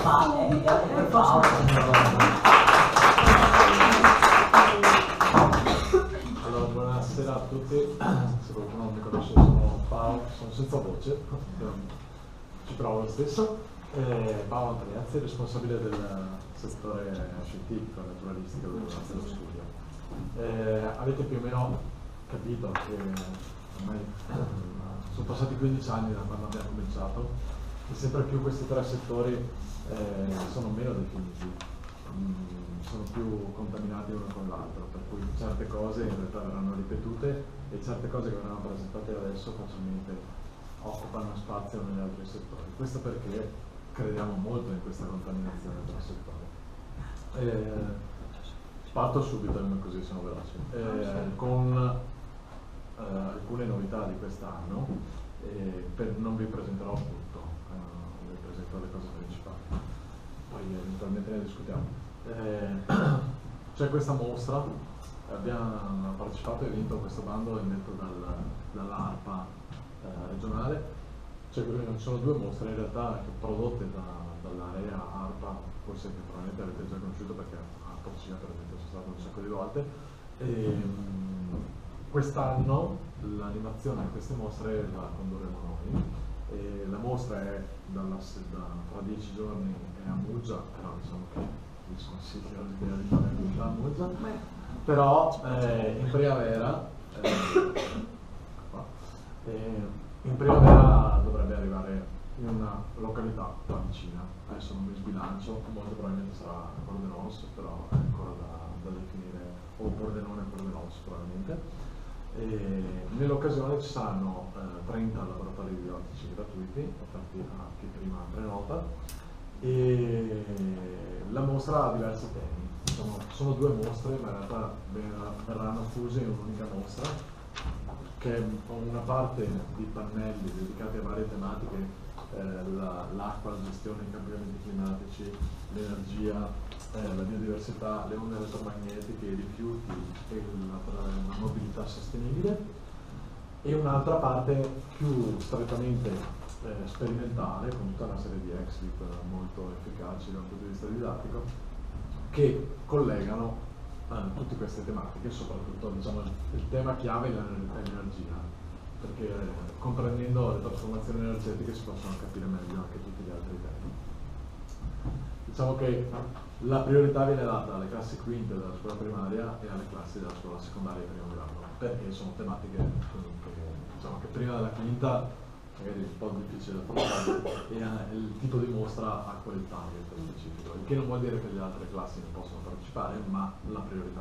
Allora, buonasera a tutti, se qualcuno non mi conosce sono Paolo, sono senza voce, ci provo lo stesso. Eh, Paolo Antoniazzi, responsabile del settore scientifico e naturalistico dello studio. Eh, avete più o meno capito che ormai sono passati quindici anni da quando abbiamo cominciato e sempre più questi tre settori eh, sono meno definiti, mh, sono più contaminati uno con l'altro, per cui certe cose in realtà verranno ripetute e certe cose che verranno presentate adesso facilmente occupano spazio negli altri settori. Questo perché crediamo molto in questa contaminazione tra settori. Eh, parto subito, così sono veloce, eh, con eh, alcune novità di quest'anno. Eh, per, non vi presenterò tutto, eh, vi presento le cose principali, poi eventualmente ne discutiamo. Eh, c'è questa mostra, abbiamo partecipato e vinto questo bando indetto dal, dall'ARPA eh, regionale. Cioè, ci sono due mostre in realtà prodotte da, dall'area ARPA, forse che probabilmente avete già conosciuto perché ARPA ci per esempio c'è stato un sacco di volte. E, quest'anno l'animazione di queste mostre la condurremo noi. E la mostra è dalla, da, tra dieci giorni è a Muggia, però diciamo che vi sconsiglio l'idea di fare a Muggia, però eh, in primavera eh, qua, eh, in primavera dovrebbe arrivare in una località qua vicina. Adesso non mi sbilancio, molto probabilmente sarà Pordenone, però è ancora da, da definire, o Pordenone e Pordenone probabilmente. Nell'occasione ci saranno eh, trenta laboratori biotici gratuiti, aperti a chi prima prenota, e la mostra ha diversi temi. Sono, sono due mostre, ma in realtà verranno fuse in un'unica mostra, che è una parte di pannelli dedicati a varie tematiche, eh, la, l'acqua, la gestione dei cambiamenti climatici, l'energia, eh, la biodiversità, le onde elettromagnetiche, i rifiuti e la, la mobilità sostenibile, e un'altra parte più strettamente eh, sperimentale, con tutta una serie di exhibit molto efficaci dal punto di vista didattico, che collegano eh, tutte queste tematiche, soprattutto diciamo, il, il tema chiave è l'energia, perché eh, comprendendo le trasformazioni energetiche si possono capire meglio anche tutti gli altri temi. Diciamo che la priorità viene data alle classi quinte della scuola primaria e alle classi della scuola secondaria di primo grado, perché sono tematiche che, diciamo, che prima della quinta magari è un po' difficile da affrontare, e eh, il tipo di mostra ha quel target specifico, il che non vuol dire che le altre classi non possono partecipare, ma la priorità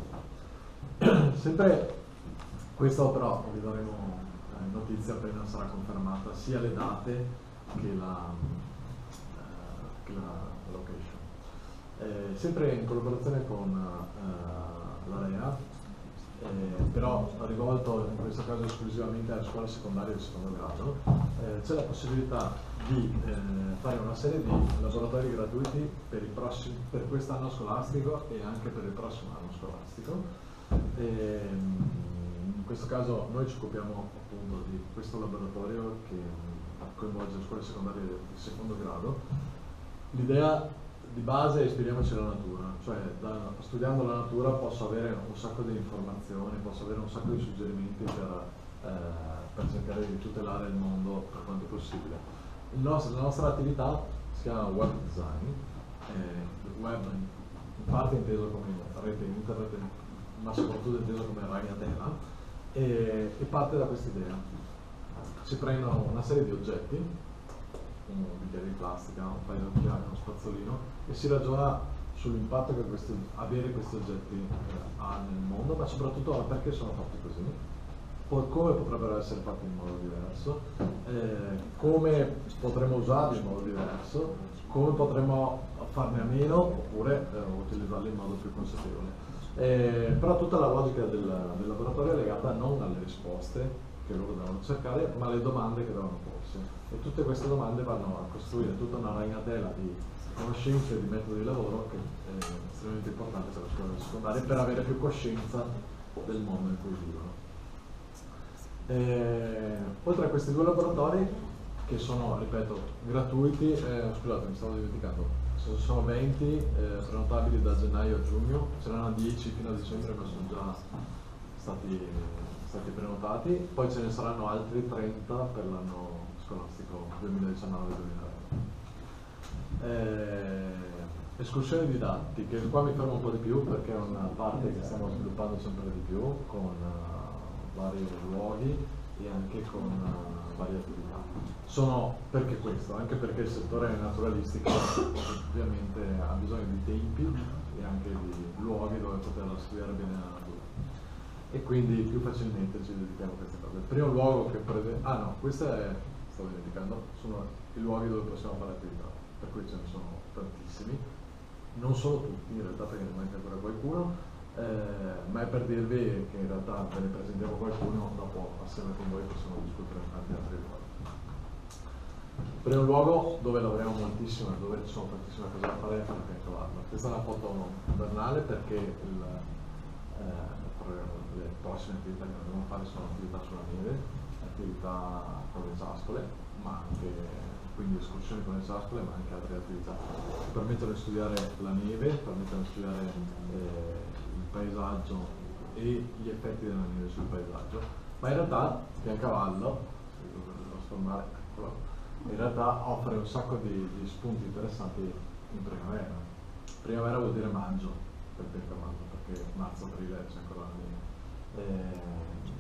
c'è. Sempre questo però vi daremo eh, notizia appena sarà confermata sia le date che la, eh, che la location. Eh, sempre in collaborazione con eh, l'Area, eh, però rivolto in questo caso esclusivamente alle scuole secondarie del secondo grado, eh, c'è la possibilità di eh, fare una serie di laboratori gratuiti per, i prossimi, per quest'anno scolastico e anche per il prossimo anno scolastico. Eh, in questo caso noi ci occupiamo appunto di questo laboratorio che coinvolge le scuole secondarie del secondo grado. L'idea di base è ispiriamoci alla natura, cioè da, studiando la natura posso avere un sacco di informazioni, posso avere un sacco di suggerimenti per, eh, per cercare di tutelare il mondo per quanto possibile. Il nostro, la nostra attività si chiama web design, eh, web in parte inteso come rete internet, ma soprattutto inteso come ragnatela, e, e parte da questa idea. Si prendono una serie di oggetti, un bicchiere di plastica, un paio di occhiali, uno spazzolino, e si ragiona sull'impatto che questi, avere questi oggetti eh, ha nel mondo, ma soprattutto perché sono fatti così, poi come potrebbero essere fatti in modo diverso, eh, come potremmo usarli in modo diverso, come potremmo farne a meno oppure eh, utilizzarli in modo più consapevole. Eh, però tutta la logica del, del laboratorio è legata non alle risposte che loro devono cercare, ma alle domande che devono porsi. E tutte queste domande vanno a costruire tutta una ragnatela di conoscenze e di metodi di lavoro che è estremamente importante per le scuole secondarie per avere più coscienza del mondo in cui vivono. Eh, oltre a questi due laboratori, che sono, ripeto, gratuiti, eh, scusate, mi stavo dimenticando, sono venti eh, prenotabili da gennaio a giugno, ce n'erano dieci fino a dicembre, ma sono già stati, stati prenotati, poi ce ne saranno altri trenta per l'anno scolastico duemiladiciannove duemilaventi. Eh, escursioni didattiche, qua mi fermo un po' di più perché è una parte che stiamo sviluppando sempre di più con uh, vari luoghi e anche con uh, varie attività. Sono perché questo, anche perché il settore naturalistico ovviamente ha bisogno di tempi e anche di luoghi dove poter studiare bene la natura, e quindi più facilmente ci dedichiamo a queste cose. Il primo luogo che prevede, ah no, questo è, stavo dimenticando, sono i luoghi dove possiamo fare attività, per cui ce ne sono tantissimi, non solo tutti in realtà perché ne manca ancora qualcuno, eh, ma è per dirvi che in realtà ve ne presentiamo qualcuno, dopo assieme con voi possiamo discutere tanti altri luoghi. Il primo luogo dove lavoriamo moltissimo e dove ci sono tantissime cose da fare è a Cavallo. Questa è una foto invernale perché il, eh, le prossime attività che dobbiamo fare sono attività sulla neve, attività con le ciaspole, ma anche quindi escursioni con le ciaspole, ma anche altre attività che permettono di studiare la neve, permettono di studiare eh, il paesaggio e gli effetti della neve sul paesaggio. Ma in realtà Piancavallo, devo sformare, eccolo, in realtà offre un sacco di, di spunti interessanti in primavera. Primavera vuol dire maggio per Piancavallo, perché marzo-aprile c'è ancora la neve. Eh,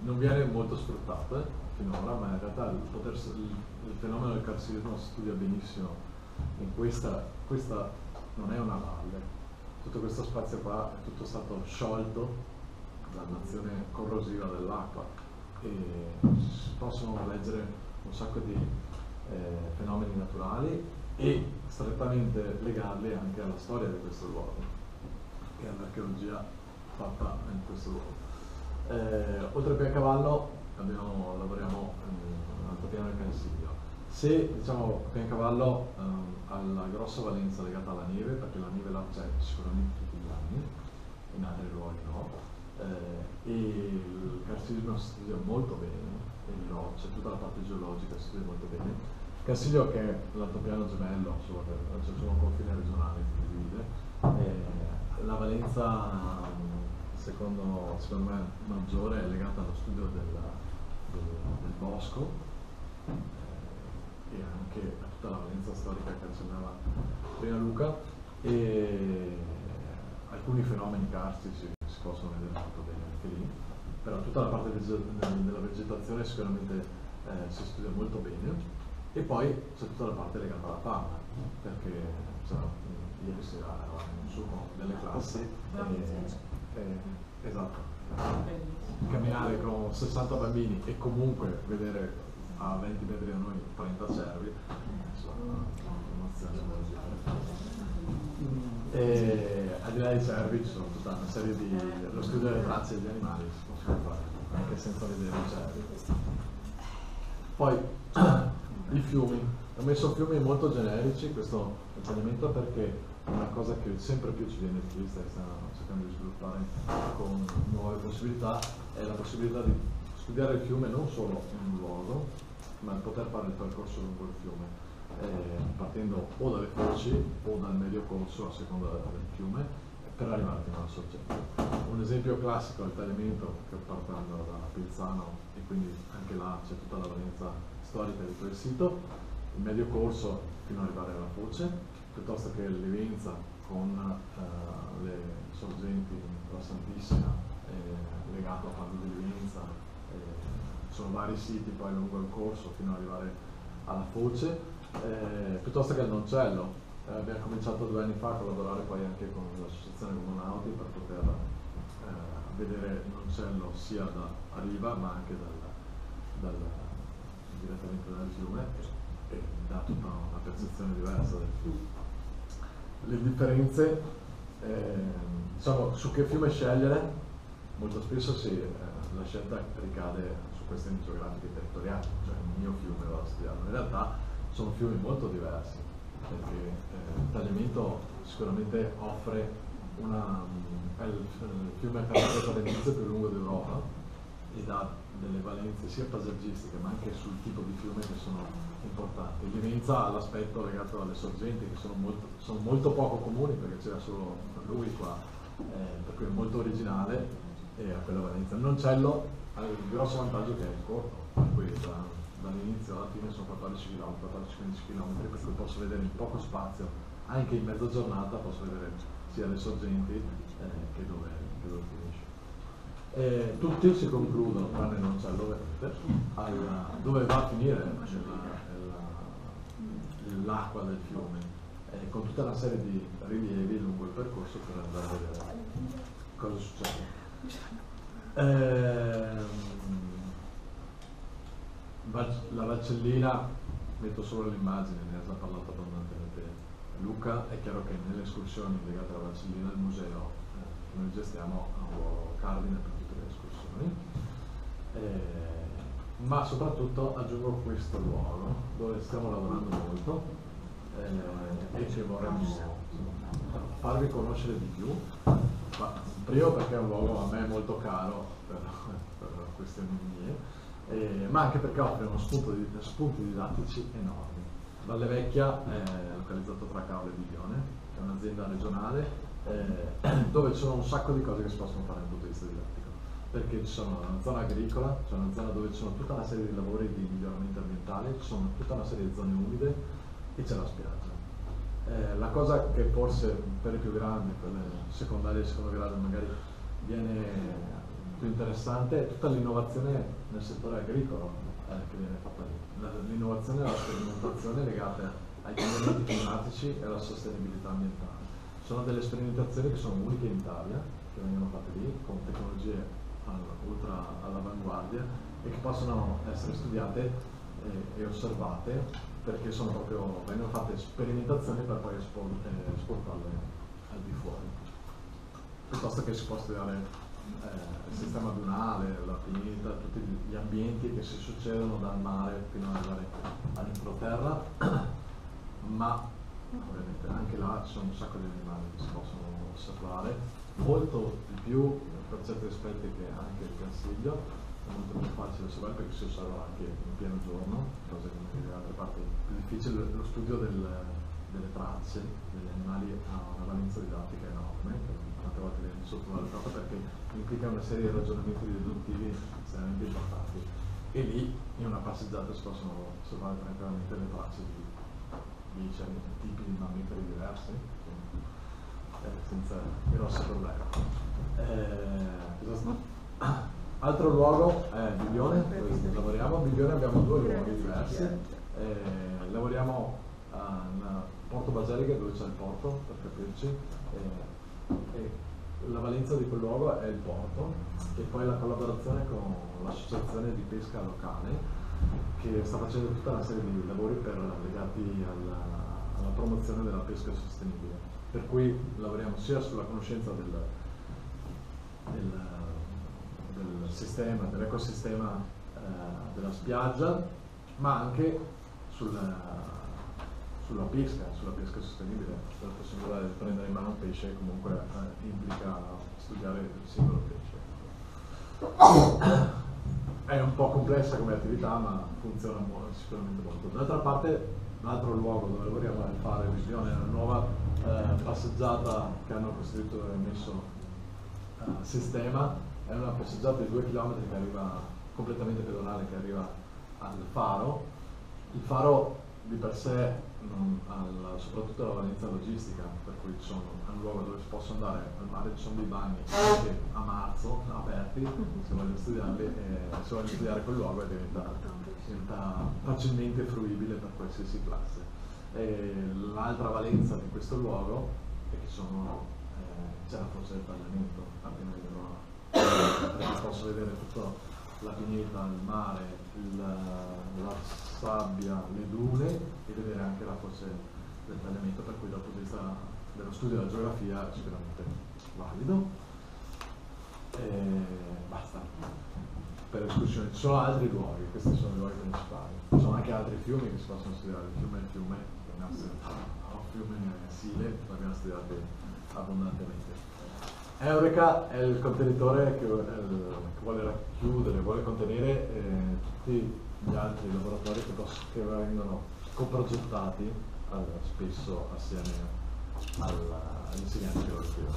non viene molto sfruttato eh, finora, ma in realtà il, poter, il, il fenomeno del carsismo si studia benissimo in questa, questa non è una valle, tutto questo spazio qua è tutto stato sciolto dall'azione corrosiva dell'acqua e si possono leggere un sacco di eh, fenomeni naturali e strettamente legarli anche alla storia di questo luogo e all'archeologia fatta in questo luogo. Eh, oltre a Piancavallo abbiamo, lavoriamo in Altopiano e Cansiglio. Se diciamo Piancavallo ehm, ha la grossa valenza legata alla neve, perché la neve là c'è sicuramente tutti gli anni, in altri luoghi no, eh, e il karsismo si studia molto bene, e le rocce, tutta la parte geologica si studia molto bene. Cansiglio, che è l'altopiano gemello, solo che c'è solo un confine regionale che divide, eh, la valenza secondo, secondo me maggiore è legata allo studio del, del, del bosco eh, e anche a tutta la valenza storica che accennava prima Luca, e alcuni fenomeni karstici si possono vedere molto bene anche lì, però tutta la parte della vegetazione sicuramente eh, si studia molto bene. E poi c'è tutta la parte legata alla fauna, perché cioè, ieri sera eravamo su con delle classi e, e, esatto, camminare con sessanta bambini e comunque vedere a venti metri da noi trenta cervi, insomma, un'emozione molto. E al di là dei cervi ci sono tutta una serie di... lo studio delle tracce degli animali si possono fare anche senza vedere i cervi. Poi i fiumi, ho messo fiumi molto generici questo dettagliamento perché una cosa che sempre più ci viene vista e stiamo cercando di sviluppare con nuove possibilità è la possibilità di studiare il fiume non solo in un luogo, ma poter fare il percorso lungo il fiume, eh, partendo o dalle foci o dal medio corso a seconda del fiume per arrivare fino alla sorgente. Un esempio classico è il tagliamento, che partendo da Pilzano, e quindi anche là c'è tutta la valenza storica di quel sito, il medio corso fino ad arrivare alla foce, piuttosto che l'Ivenza con uh, le sorgenti della Santissima eh, legato a Palma dell'Ivenza, eh, sono vari siti poi lungo il corso fino ad arrivare alla foce, eh, piuttosto che il Noncello. Eh, abbiamo cominciato due anni fa a collaborare poi anche con l'associazione Comunauti per poter eh, vedere il Noncello sia da riva ma anche dal, dal direttamente dal fiume, e dà tutta una percezione diversa del fiume. Le differenze, eh, diciamo, su che fiume scegliere, molto spesso si, eh, la scelta ricade su questioni geografiche territoriali, cioè il mio fiume va a studiare. In realtà sono fiumi molto diversi, perché eh, il tagliamento sicuramente offre una, è il, il fiume per più lungo d'Europa e dà delle valenze sia paesaggistiche ma anche sul tipo di fiume che sono importanti. L'Ivenza ha l'aspetto legato alle sorgenti che sono molto, sono molto poco comuni perché c'era solo lui qua, eh, per cui è molto originale e ha quella valenza. Il Noncello ha il grosso vantaggio che è corto, per cui da, dall'inizio alla fine sono quattordici chilometri, quattordici quindici chilometri, per cui posso vedere in poco spazio, anche in mezza giornata posso vedere sia le sorgenti eh, che dove, che dove finisce. Eh, tutti si concludono, tranne non c'è ovviamente, alla, dove va a finire l'acqua del fiume, eh, con tutta una serie di rilievi lungo il percorso per andare a vedere cosa succede. Eh, la Valcellina, metto solo l'immagine, ne ha già parlato abbondantemente Luca. È chiaro che nelle escursioni legate alla Valcellina il museo eh, che noi gestiamo ha un ruolo cardine per tutte le escursioni, eh, ma soprattutto aggiungo questo luogo dove stiamo lavorando molto eh, e che vorremmo farvi conoscere di più, ma primo perché è un luogo a me molto caro per, per questioni mie, eh, ma anche perché offre uno spunto di, spunti didattici enormi. Valle Vecchia è localizzato tra Cavolo e Biglione, è un'azienda regionale eh, dove ci sono un sacco di cose che si possono fare dal punto di vista didattico, perché ci sono una zona agricola, c'è una zona dove ci sono tutta una serie di lavori di miglioramento ambientale, ci sono tutta una serie di zone umide e c'è la spiaggia. Eh, la cosa che forse per i più grandi, quelle secondarie e secondo grado, magari viene più interessante è tutta l'innovazione nel settore agricolo eh, che viene fatta lì. L'innovazione e la sperimentazione legate ai cambiamenti climatici e alla sostenibilità ambientale. Sono delle sperimentazioni che sono uniche in Italia, che vengono fatte lì con tecnologie uh, ultra all'avanguardia e che possono essere studiate e, e osservate, perché sono proprio, vengono fatte sperimentazioni per poi espor eh, esportarle al di fuori. Piuttosto che si può studiare eh, il sistema dunale, la pineta, tutti gli ambienti che si succedono dal mare fino ad arrivare all'entroterra, ma ovviamente anche là ci sono un sacco di animali che si possono osservare, molto di più per certi aspetti che anche il Cansiglio, è molto più facile osservare perché si osserva anche in pieno giorno, cosa che nelle altre parti è più difficile. Lo studio del, delle tracce degli animali ha una valenza didattica enorme, che tante volte viene sottovalutata perché implica una serie di ragionamenti deduttivi estremamente importanti, e lì in una passeggiata si possono osservare tranquillamente le tracce di dieci tipi di mammiferi diversi, eh, senza grossi problemi. Eh, altro luogo è Bibione, dove lavoriamo. A Bibione abbiamo due luoghi diversi. Eh, lavoriamo a Porto Basilica, dove c'è il porto, per capirci, eh, e la valenza di quel luogo è il porto, e poi la collaborazione con l'associazione di pesca locale, che sta facendo tutta una serie di lavori per, legati alla, alla promozione della pesca sostenibile. Per cui lavoriamo sia sulla conoscenza del, del, del sistema, dell'ecosistema eh, della spiaggia, ma anche sulla, sulla pesca, sulla pesca sostenibile. La possibilità di prendere in mano un pesce comunque eh, implica studiare il singolo pesce. È un po' complessa come attività, ma funziona molto, sicuramente molto. D'altra parte, l'altro luogo dove lavoriamo è il Faro Visione, è una nuova eh, passeggiata che hanno costruito e messo a eh, sistema. È una passeggiata di due chilometri che arriva completamente pedonale, che arriva al faro. Il faro di per sé non ha la, soprattutto la valenza logistica, per cui ci sono, è un luogo dove si possa andare al mare, ci sono dei bagni anche a marzo aperti se vogliono studiarli, e se vogliono studiare quel luogo diventa, diventa facilmente fruibile per qualsiasi classe. L'altra valenza di questo luogo è che sono eh, c'è la fossa del tagliamento appena di Verona, perché posso vedere tutta la pineta, il mare, il, la sabbia, le dune, e vedere anche la fosse del tagliamento, per cui dal punto di vista dello studio della geografia è sicuramente valido. E basta. Per escursioni ci sono altri luoghi, questi sono i luoghi principali. Ci sono anche altri fiumi che si possono studiare, il fiume è il fiume, il fiume Sile, l'abbiamo studiato abbondantemente. Eureka è il contenitore che, il, che vuole racchiudere, vuole contenere eh, tutti gli altri laboratori che, che vengono coprogettati al, spesso assieme al, agli insegnanti che lo scrivono.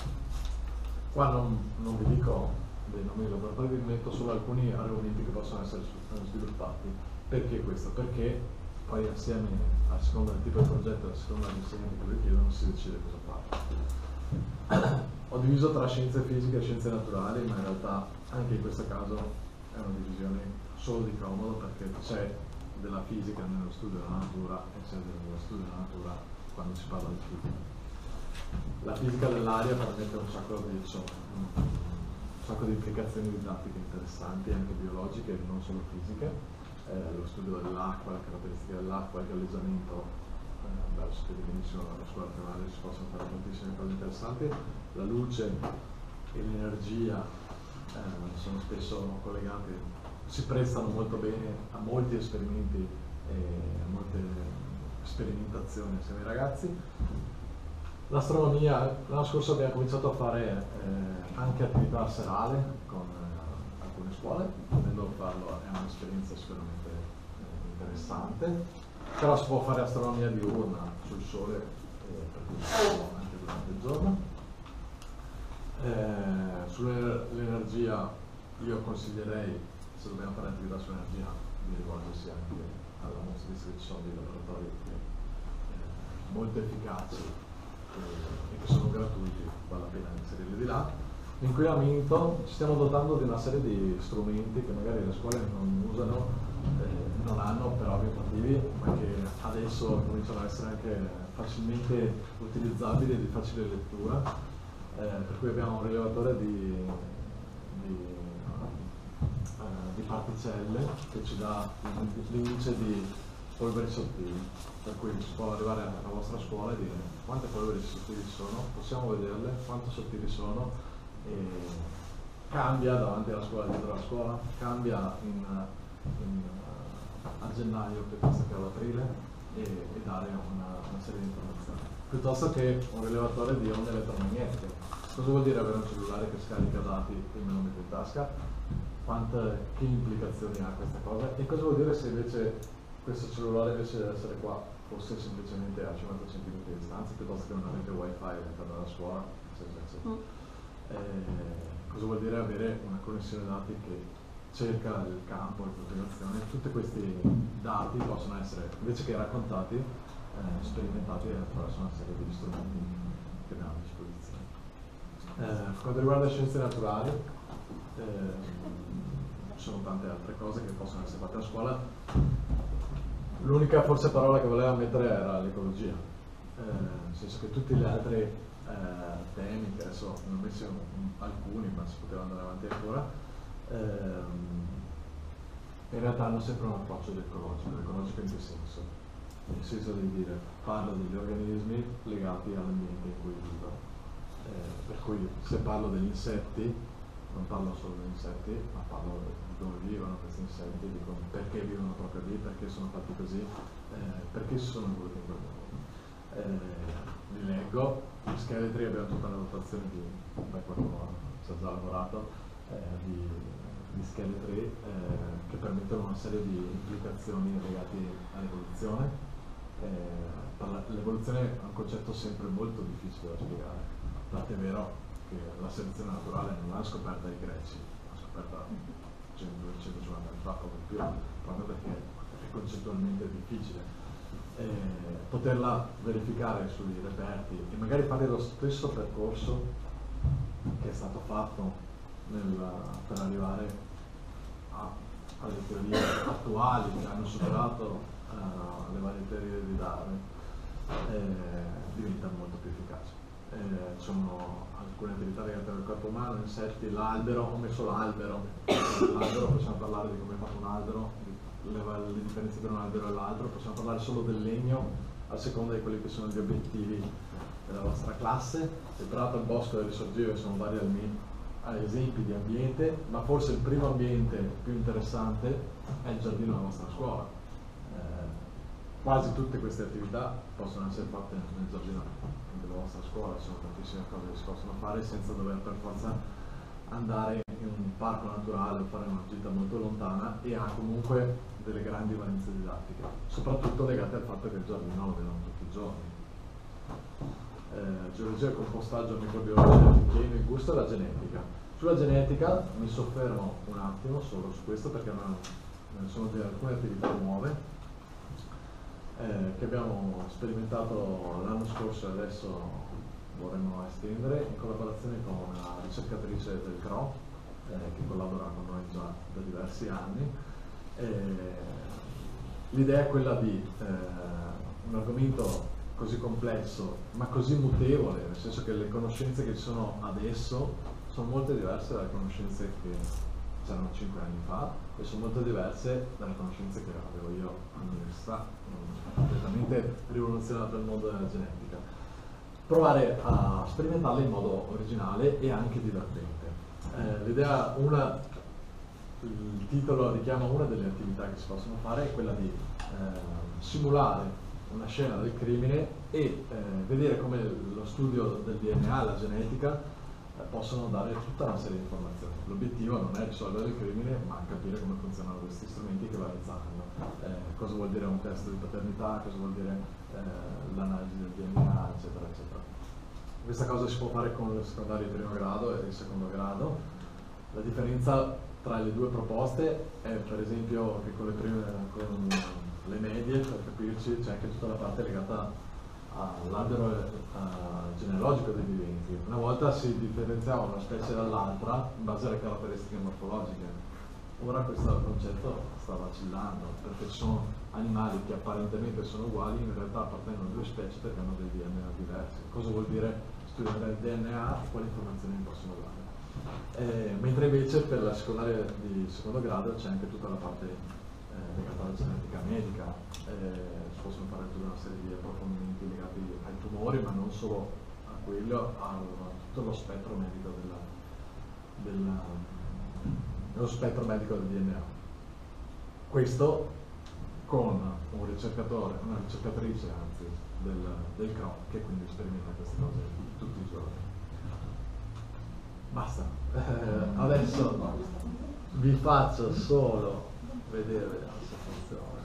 Qua non, non vi dico dei nomi di laboratori, vi metto solo alcuni argomenti che possono essere sviluppati. Perché questo? Perché poi assieme a seconda del tipo di progetto, a seconda degli insegnanti che vi chiedono, si decide cosa fare. Ho diviso tra scienze fisiche e scienze naturali, ma in realtà anche in questo caso è una divisione solo di comodo, perché c'è della fisica nello studio della natura e c'è dello studio della natura quando si parla di fisica. La fisica dell'aria permette un sacco di, un sacco di implicazioni didattiche interessanti, anche biologiche e non solo fisiche. Eh, lo studio dell'acqua, la caratteristica dell'acqua, il galleggiamento. Beh, lo sapete benissimo, alla scuola primaria si possono fare tantissime cose interessanti. La luce e l'energia eh, sono spesso collegate, si prestano molto bene a molti esperimenti e a molte sperimentazioni assieme ai ragazzi. L'astronomia, l'anno scorso abbiamo cominciato a fare eh, anche attività serale con eh, alcune scuole, potendo farlo è un'esperienza sicuramente eh, interessante. Però si può fare astronomia diurna sul Sole, eh, per cui anche durante il giorno. Eh, sull'energia io consiglierei, se dobbiamo fare attività sull'energia, di rivolgersi anche alla nostra lista, che ci sono dei laboratori che, eh, molto efficaci e, e che sono gratuiti, vale la pena inserirli di là. L'inquinamento, ci stiamo dotando di una serie di strumenti che magari le scuole non usano, eh, non hanno per ovvi motivi, ma che adesso cominciano ad essere anche facilmente utilizzabili e di facile lettura, eh, per cui abbiamo un rilevatore di, di, eh, di particelle che ci dà l'indice di polveri sottili, per cui si può arrivare alla vostra scuola e dire quante polveri sottili sono, possiamo vederle, quanto sottili sono, e cambia davanti alla scuola, dietro la scuola, cambia in, in, a gennaio piuttosto che ad aprile, e, e dare una, una serie di informazioni, piuttosto che un rilevatore di onde elettromagnetiche. Cosa vuol dire avere un cellulare che scarica dati e me lo metto in tasca? Quante, che implicazioni ha questa cosa? E cosa vuol dire se invece questo cellulare, invece di essere qua, fosse semplicemente a cinquanta centimetri di distanza, piuttosto che una rete wifi all'interno della scuola, eccetera, eccetera. Mm. Eh, cosa vuol dire avere una connessione dati che cerca il campo, la continuazione? Tutti questi dati possono essere, invece che raccontati, eh, sperimentati attraverso una serie di strumenti che abbiamo a disposizione. Eh, quanto riguarda le scienze naturali, eh, ci sono tante altre cose che possono essere fatte a scuola. L'unica forse parola che voleva mettere era l'ecologia, eh, nel senso che tutti gli altri eh, temi, che adesso ne ho messi un, un, alcuni, ma si poteva andare avanti ancora, ehm, in realtà hanno sempre un approccio ecologico. Ecologico in che senso? Nel senso di dire, parlo degli organismi legati all'ambiente in cui vivo, eh, per cui se parlo degli insetti, non parlo solo degli insetti, ma parlo di dove vivono questi insetti, dico perché vivono proprio lì, perché sono fatti così, eh, perché si sono evoluti in quel modo. Eh, li leggo, gli scheletri, abbiamo tutta una dotazione di, beh, qualcuno ci ha già lavorato, eh, di, di scheletri eh, che permettono una serie di implicazioni legate all'evoluzione. Eh, l'evoluzione è un concetto sempre molto difficile da spiegare, tant'è vero che la selezione naturale non l'ha scoperta i greci, l'ha scoperta cento duecentocinquanta anni fa, proprio più, proprio perché è concettualmente difficile. Eh, poterla verificare sui reperti e magari fare lo stesso percorso che è stato fatto nel, per arrivare a, alle teorie attuali che hanno superato uh, le varie teorie di Darwin, eh, diventa molto più efficace. Eh, sono alcune attività legate al corpo umano, insetti, l'albero, ho messo l'albero, l'albero possiamo parlare di come è fatto un albero, le, le differenze tra un albero e l'altro, possiamo parlare solo del legno a seconda di quelli che sono gli obiettivi della vostra classe. Il prato, il bosco e le risorgive sono vari esempi di ambiente, ma forse il primo ambiente più interessante è il giardino della vostra scuola. Eh, quasi tutte queste attività possono essere fatte nel giardino della vostra scuola, ci sono tantissime cose che si possono fare senza dover per forza andare in un parco naturale o fare una gita molto lontana, e ha comunque delle grandi valenze didattiche, soprattutto legate al fatto che il giardino lo vedono tutti i giorni. Eh, geologia, compostaggio, microbiologia, l'igiene, il gusto e la genetica. Sulla genetica mi soffermo un attimo solo su questo perché ne sono alcune attività nuove eh, che abbiamo sperimentato l'anno scorso e adesso vorremmo estendere in collaborazione con una ricercatrice del C R O eh, che collabora con noi già da diversi anni. Eh, l'idea è quella di eh, un argomento così complesso ma così mutevole, nel senso che le conoscenze che ci sono adesso sono molto diverse dalle conoscenze che c'erano cinque anni fa e sono molto diverse dalle conoscenze che avevo io all'università, completamente rivoluzionato il mondo della genetica. Provare a sperimentarle in modo originale e anche divertente. Eh, l'idea, una, il titolo richiama una delle attività che si possono fare, è quella di eh, simulare una scena del crimine e eh, vedere come lo studio del D N A, la genetica, eh, possono dare tutta una serie di informazioni. L'obiettivo non è risolvere il crimine, ma capire come funzionano questi strumenti che valorizzano. Eh, cosa vuol dire un test di paternità, cosa vuol dire eh, l'analisi del D N A, eccetera, eccetera. Questa cosa si può fare con il secondario di primo grado e il secondo grado. La differenza tra le due proposte è per esempio che con le prime, con le medie, per capirci, c'è anche tutta la parte legata all'albero uh, genealogico dei viventi. Una volta si differenziava una specie dall'altra in base alle caratteristiche morfologiche. Ora questo concetto sta vacillando, perché ci sono animali che apparentemente sono uguali, in realtà appartengono a due specie perché hanno dei D N A diversi. Cosa vuol dire studiare il D N A e quali informazioni possono dare? Eh, mentre invece per la secondaria di secondo grado c'è anche tutta la parte eh, legata alla genetica medica, eh, si possono fare tutta una serie di approfondimenti legati ai tumori, ma non solo a quello, a, a tutto lo spettro medico della, della, dello spettro medico del D N A. Questo con un ricercatore, una ricercatrice anzi del, del C R O che quindi sperimenta queste cose tutti i giorni. Basta, eh, adesso vi faccio solo vedere se funziona.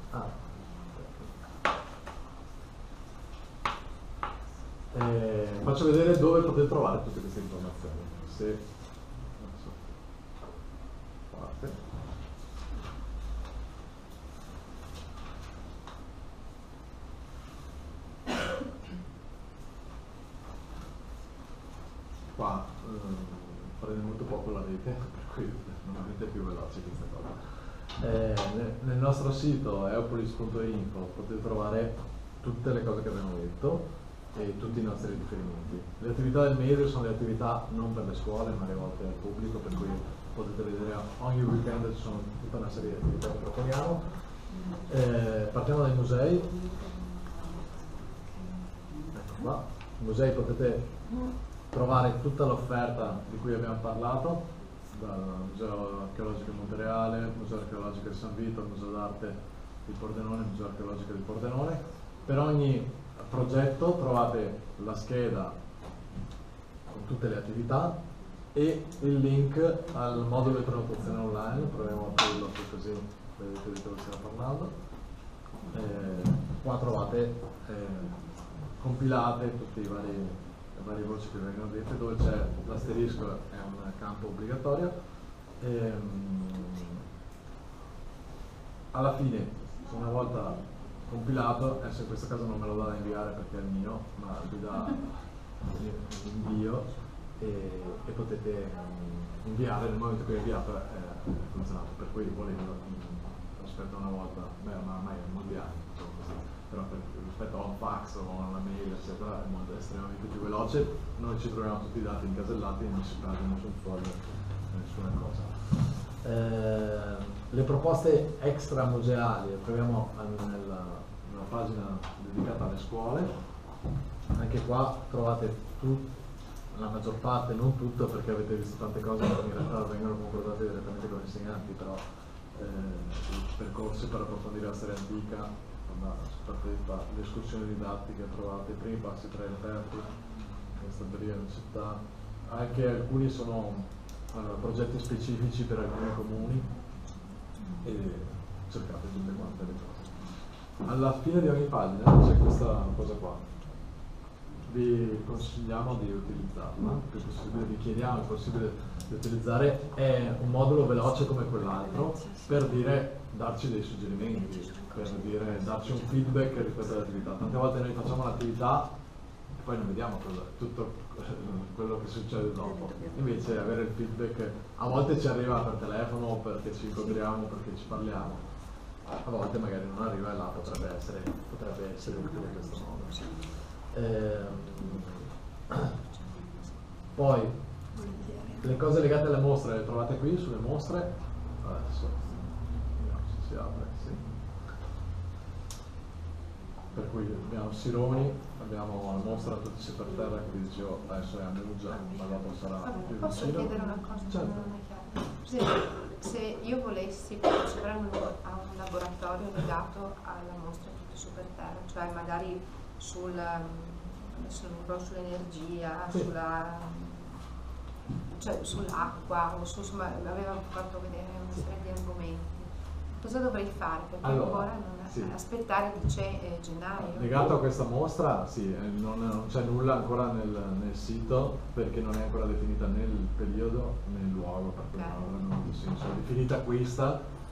Ah. Eh, faccio vedere dove potete trovare tutte queste informazioni. Se, parte. Qua ehm, prende molto poco la rete, per cui non avete più veloce questa cosa. Eh, nel, nel nostro sito eopolis punto info potete trovare tutte le cose che abbiamo detto e tutti i nostri riferimenti. Le attività del mese sono le attività non per le scuole ma rivolte al pubblico, per cui potete vedere ogni weekend ci sono tutta una serie di attività che proponiamo. Eh, partiamo dai musei. Ecco qua, i musei potete trovare tutta l'offerta di cui abbiamo parlato, dal Museo Archeologico di Montereale, il Museo Archeologico di San Vito, il Museo d'Arte di Pordenone, il Museo Archeologico di Pordenone. Per ogni progetto trovate la scheda con tutte le attività e il link al modulo di prenotazione online. Proviamo a aprirlo così vedete di cosa stiamo parlando. Eh, qua trovate eh, compilate tutti i vari varie voci che vengono dette, dove c'è l'asterisco, è un campo obbligatorio. E, alla fine, una volta compilato, adesso in questo caso non me lo dà da inviare perché è il mio, ma vi dà l'invio e, e potete inviare nel momento che è inviato è funzionato, per cui volendo rispetto a una volta, beh ma ormai è molti anni, diciamo così, però per, rispetto a un fax o a una mail eccetera è molto estremamente più veloce. Noi ci troviamo tutti i dati incasellati e non si pagano sul foglio nessuna cosa. Eh, le proposte extra museali le troviamo nella, nella pagina dedicata alle scuole. Anche qua trovate tutto, la maggior parte, non tutto perché avete visto tante cose che in realtà vengono concordate direttamente con gli insegnanti, però eh, i percorsi per approfondire la storia antica, le escursioni didattiche trovate, i primi passi tra i reperti, questa periodo in città, anche alcuni sono uh, progetti specifici per alcuni comuni e cercate tutte quante le cose. Alla fine di ogni pagina c'è questa cosa qua. Vi consigliamo di utilizzarla, il più possibile, vi chiediamo il possibile di utilizzare, è un modulo veloce come quell'altro per dire, darci dei suggerimenti, per dire, darci un feedback rispetto all'attività. Tante volte noi facciamo l'attività e poi non vediamo cosa, tutto quello che succede dopo. Invece avere il feedback a volte ci arriva per telefono, perché ci incontriamo, perché ci parliamo, a volte magari non arriva e là potrebbe essere, potrebbe essere utile in questo modo. Eh, poi le cose legate alle mostre le trovate qui sulle mostre. Adesso vediamo se si apre, sì. Per cui abbiamo Sironi, abbiamo la mostra tutti per terra che vi dicevo adesso è a Melugia, ma dopo sarà più posso vicino. chiedere una cosa? Certo. Non è chiaro. Se, se io volessi partecipare a un, a un laboratorio legato alla mostra tutto su per terra, cioè magari sul, adesso non ricordo, sull'energia, sì. sulla, cioè sull'acqua, o su, insomma, aveva fatto vedere una serie di argomenti. Cosa dovrei fare? Perché Allora, ancora non sì. aspettare dice eh, gennaio. Legato a questa mostra, sì, eh, non, non c'è nulla ancora nel, nel sito perché non è ancora definita né il periodo né il luogo, per cui Okay. non avrebbe molto senso. È definita questa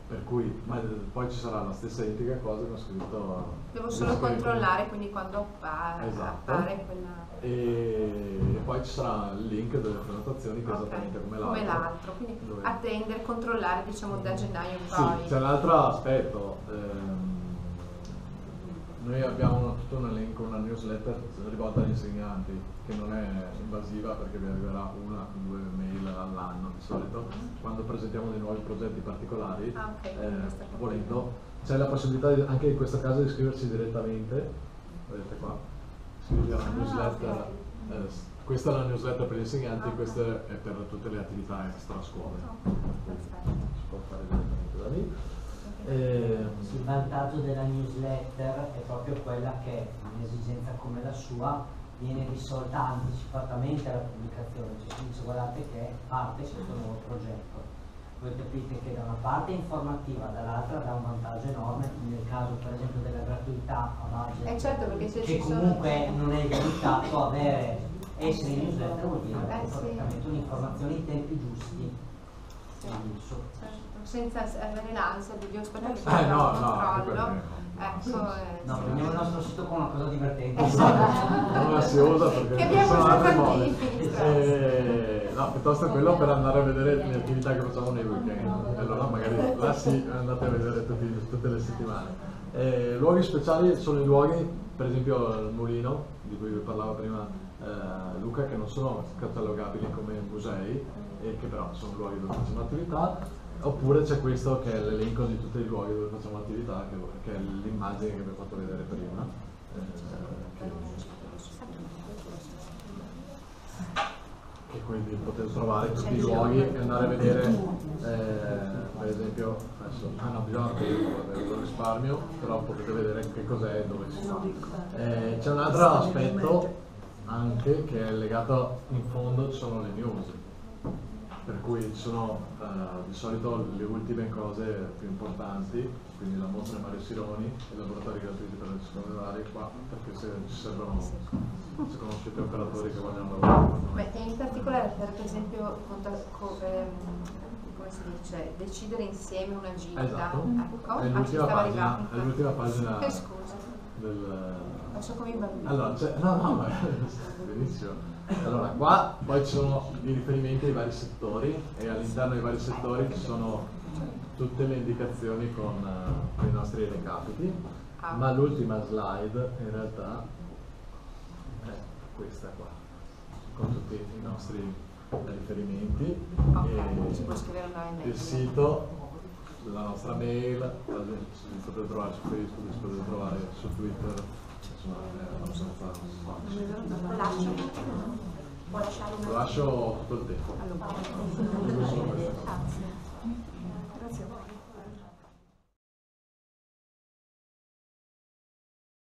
per cui ma, poi ci sarà la stessa identica cosa con scritto. Devo solo controllare, quindi quando appare, esatto. appare quella. E, e poi ci sarà il link delle prenotazioni che è Okay. esattamente come Come l'altro. l'altro, quindi Dove- attendere, controllare diciamo da gennaio in Sì, poi. c'è un altro aspetto. ehm, noi abbiamo tutto un elenco, una newsletter rivolta agli insegnanti che non è invasiva perché vi arriverà una o due mail all'anno di solito. Quando presentiamo dei nuovi progetti particolari, Ah, ok, eh, quindi questa cosa. volendo, c'è la possibilità di- anche in questo caso di iscriversi direttamente. Vedete qua, iscriversi alla Ah, newsletter. ok. eh, s- questa è la newsletter per gli insegnanti, Ah, ok. questa è per tutte le attività extra scuole. Ok, perfetto. Si può fare direttamente da lì. Ehm, Il vantaggio della newsletter è proprio quella che un'esigenza come la sua viene risolta anticipatamente alla pubblicazione, cioè si dice guardate che parte questo nuovo progetto. Voi capite che da una parte è informativa, dall'altra dà un vantaggio enorme, nel caso per esempio della gratuità a budget, Eh certo, perché se che ci sono. comunque non è limitato, avere essere in newsletter vuol dire Eh, sì. praticamente un'informazione in tempi giusti. Sì. Quindi, so- Certo, senza avere l'ansia di Dio aspetta che Eh, faccia no, un no, anche controllo. perché- Ecco, eh, No, sì. prendiamo il nostro sito con una cosa divertente. non la si usa perché Che ci abbiamo sono già altre tanti modi. film. Eh, no, piuttosto quello per andare a vedere le attività che facciamo nei weekend. E allora magari là sì, andate a vedere tutti- tutte le settimane. Eh, luoghi speciali sono i luoghi, per esempio il mulino, di cui vi parlava prima eh, Luca, che non sono catalogabili come musei, e che però sono luoghi dove facciamo attività. Oppure c'è questo che è l'elenco di tutti i luoghi dove facciamo attività, che, che è l'immagine che vi ho fatto vedere prima. eh, che, che quindi potete trovare tutti i luoghi e andare a vedere, eh, per esempio, adesso, ah no, bisogna aprire, lo risparmio, però potete vedere che cos'è e dove si fa. Eh, c'è un altro aspetto anche che è legato, in fondo ci sono le news, per cui ci sono eh, di solito le ultime cose più importanti, quindi la mostra Mario Sironi, i laboratori gratuiti per le secondarie qua, perché se ci servono, se conoscete operatori che vogliono lavorare con noi. Beh, e in particolare per esempio conta- co- ehm, come si dice, decidere insieme una gita. Esatto, Ecco, è ah, ci l'ultima stava pagina, arrivando. è l'ultima pagina Eh, scusa, del... faccio come i bambini. Allora, c'è, no, no, ma benissimo. Allora, qua poi ci sono i riferimenti ai vari settori e all'interno dei vari settori ci sono tutte le indicazioni con, eh, con i nostri recapiti, Ah. ma l'ultima slide in realtà è questa qua, con tutti i nostri riferimenti. Ok, e ci puoi scrivere una email. il sito, la nostra mail, ci potete trovare su Facebook, ci potete trovare su Twitter, insomma è abbastanza facile. Lascio. Può lasciare Lo una. lascio tutto il tempo. Allora. Dico solo questo. Grazie. Grazie a voi.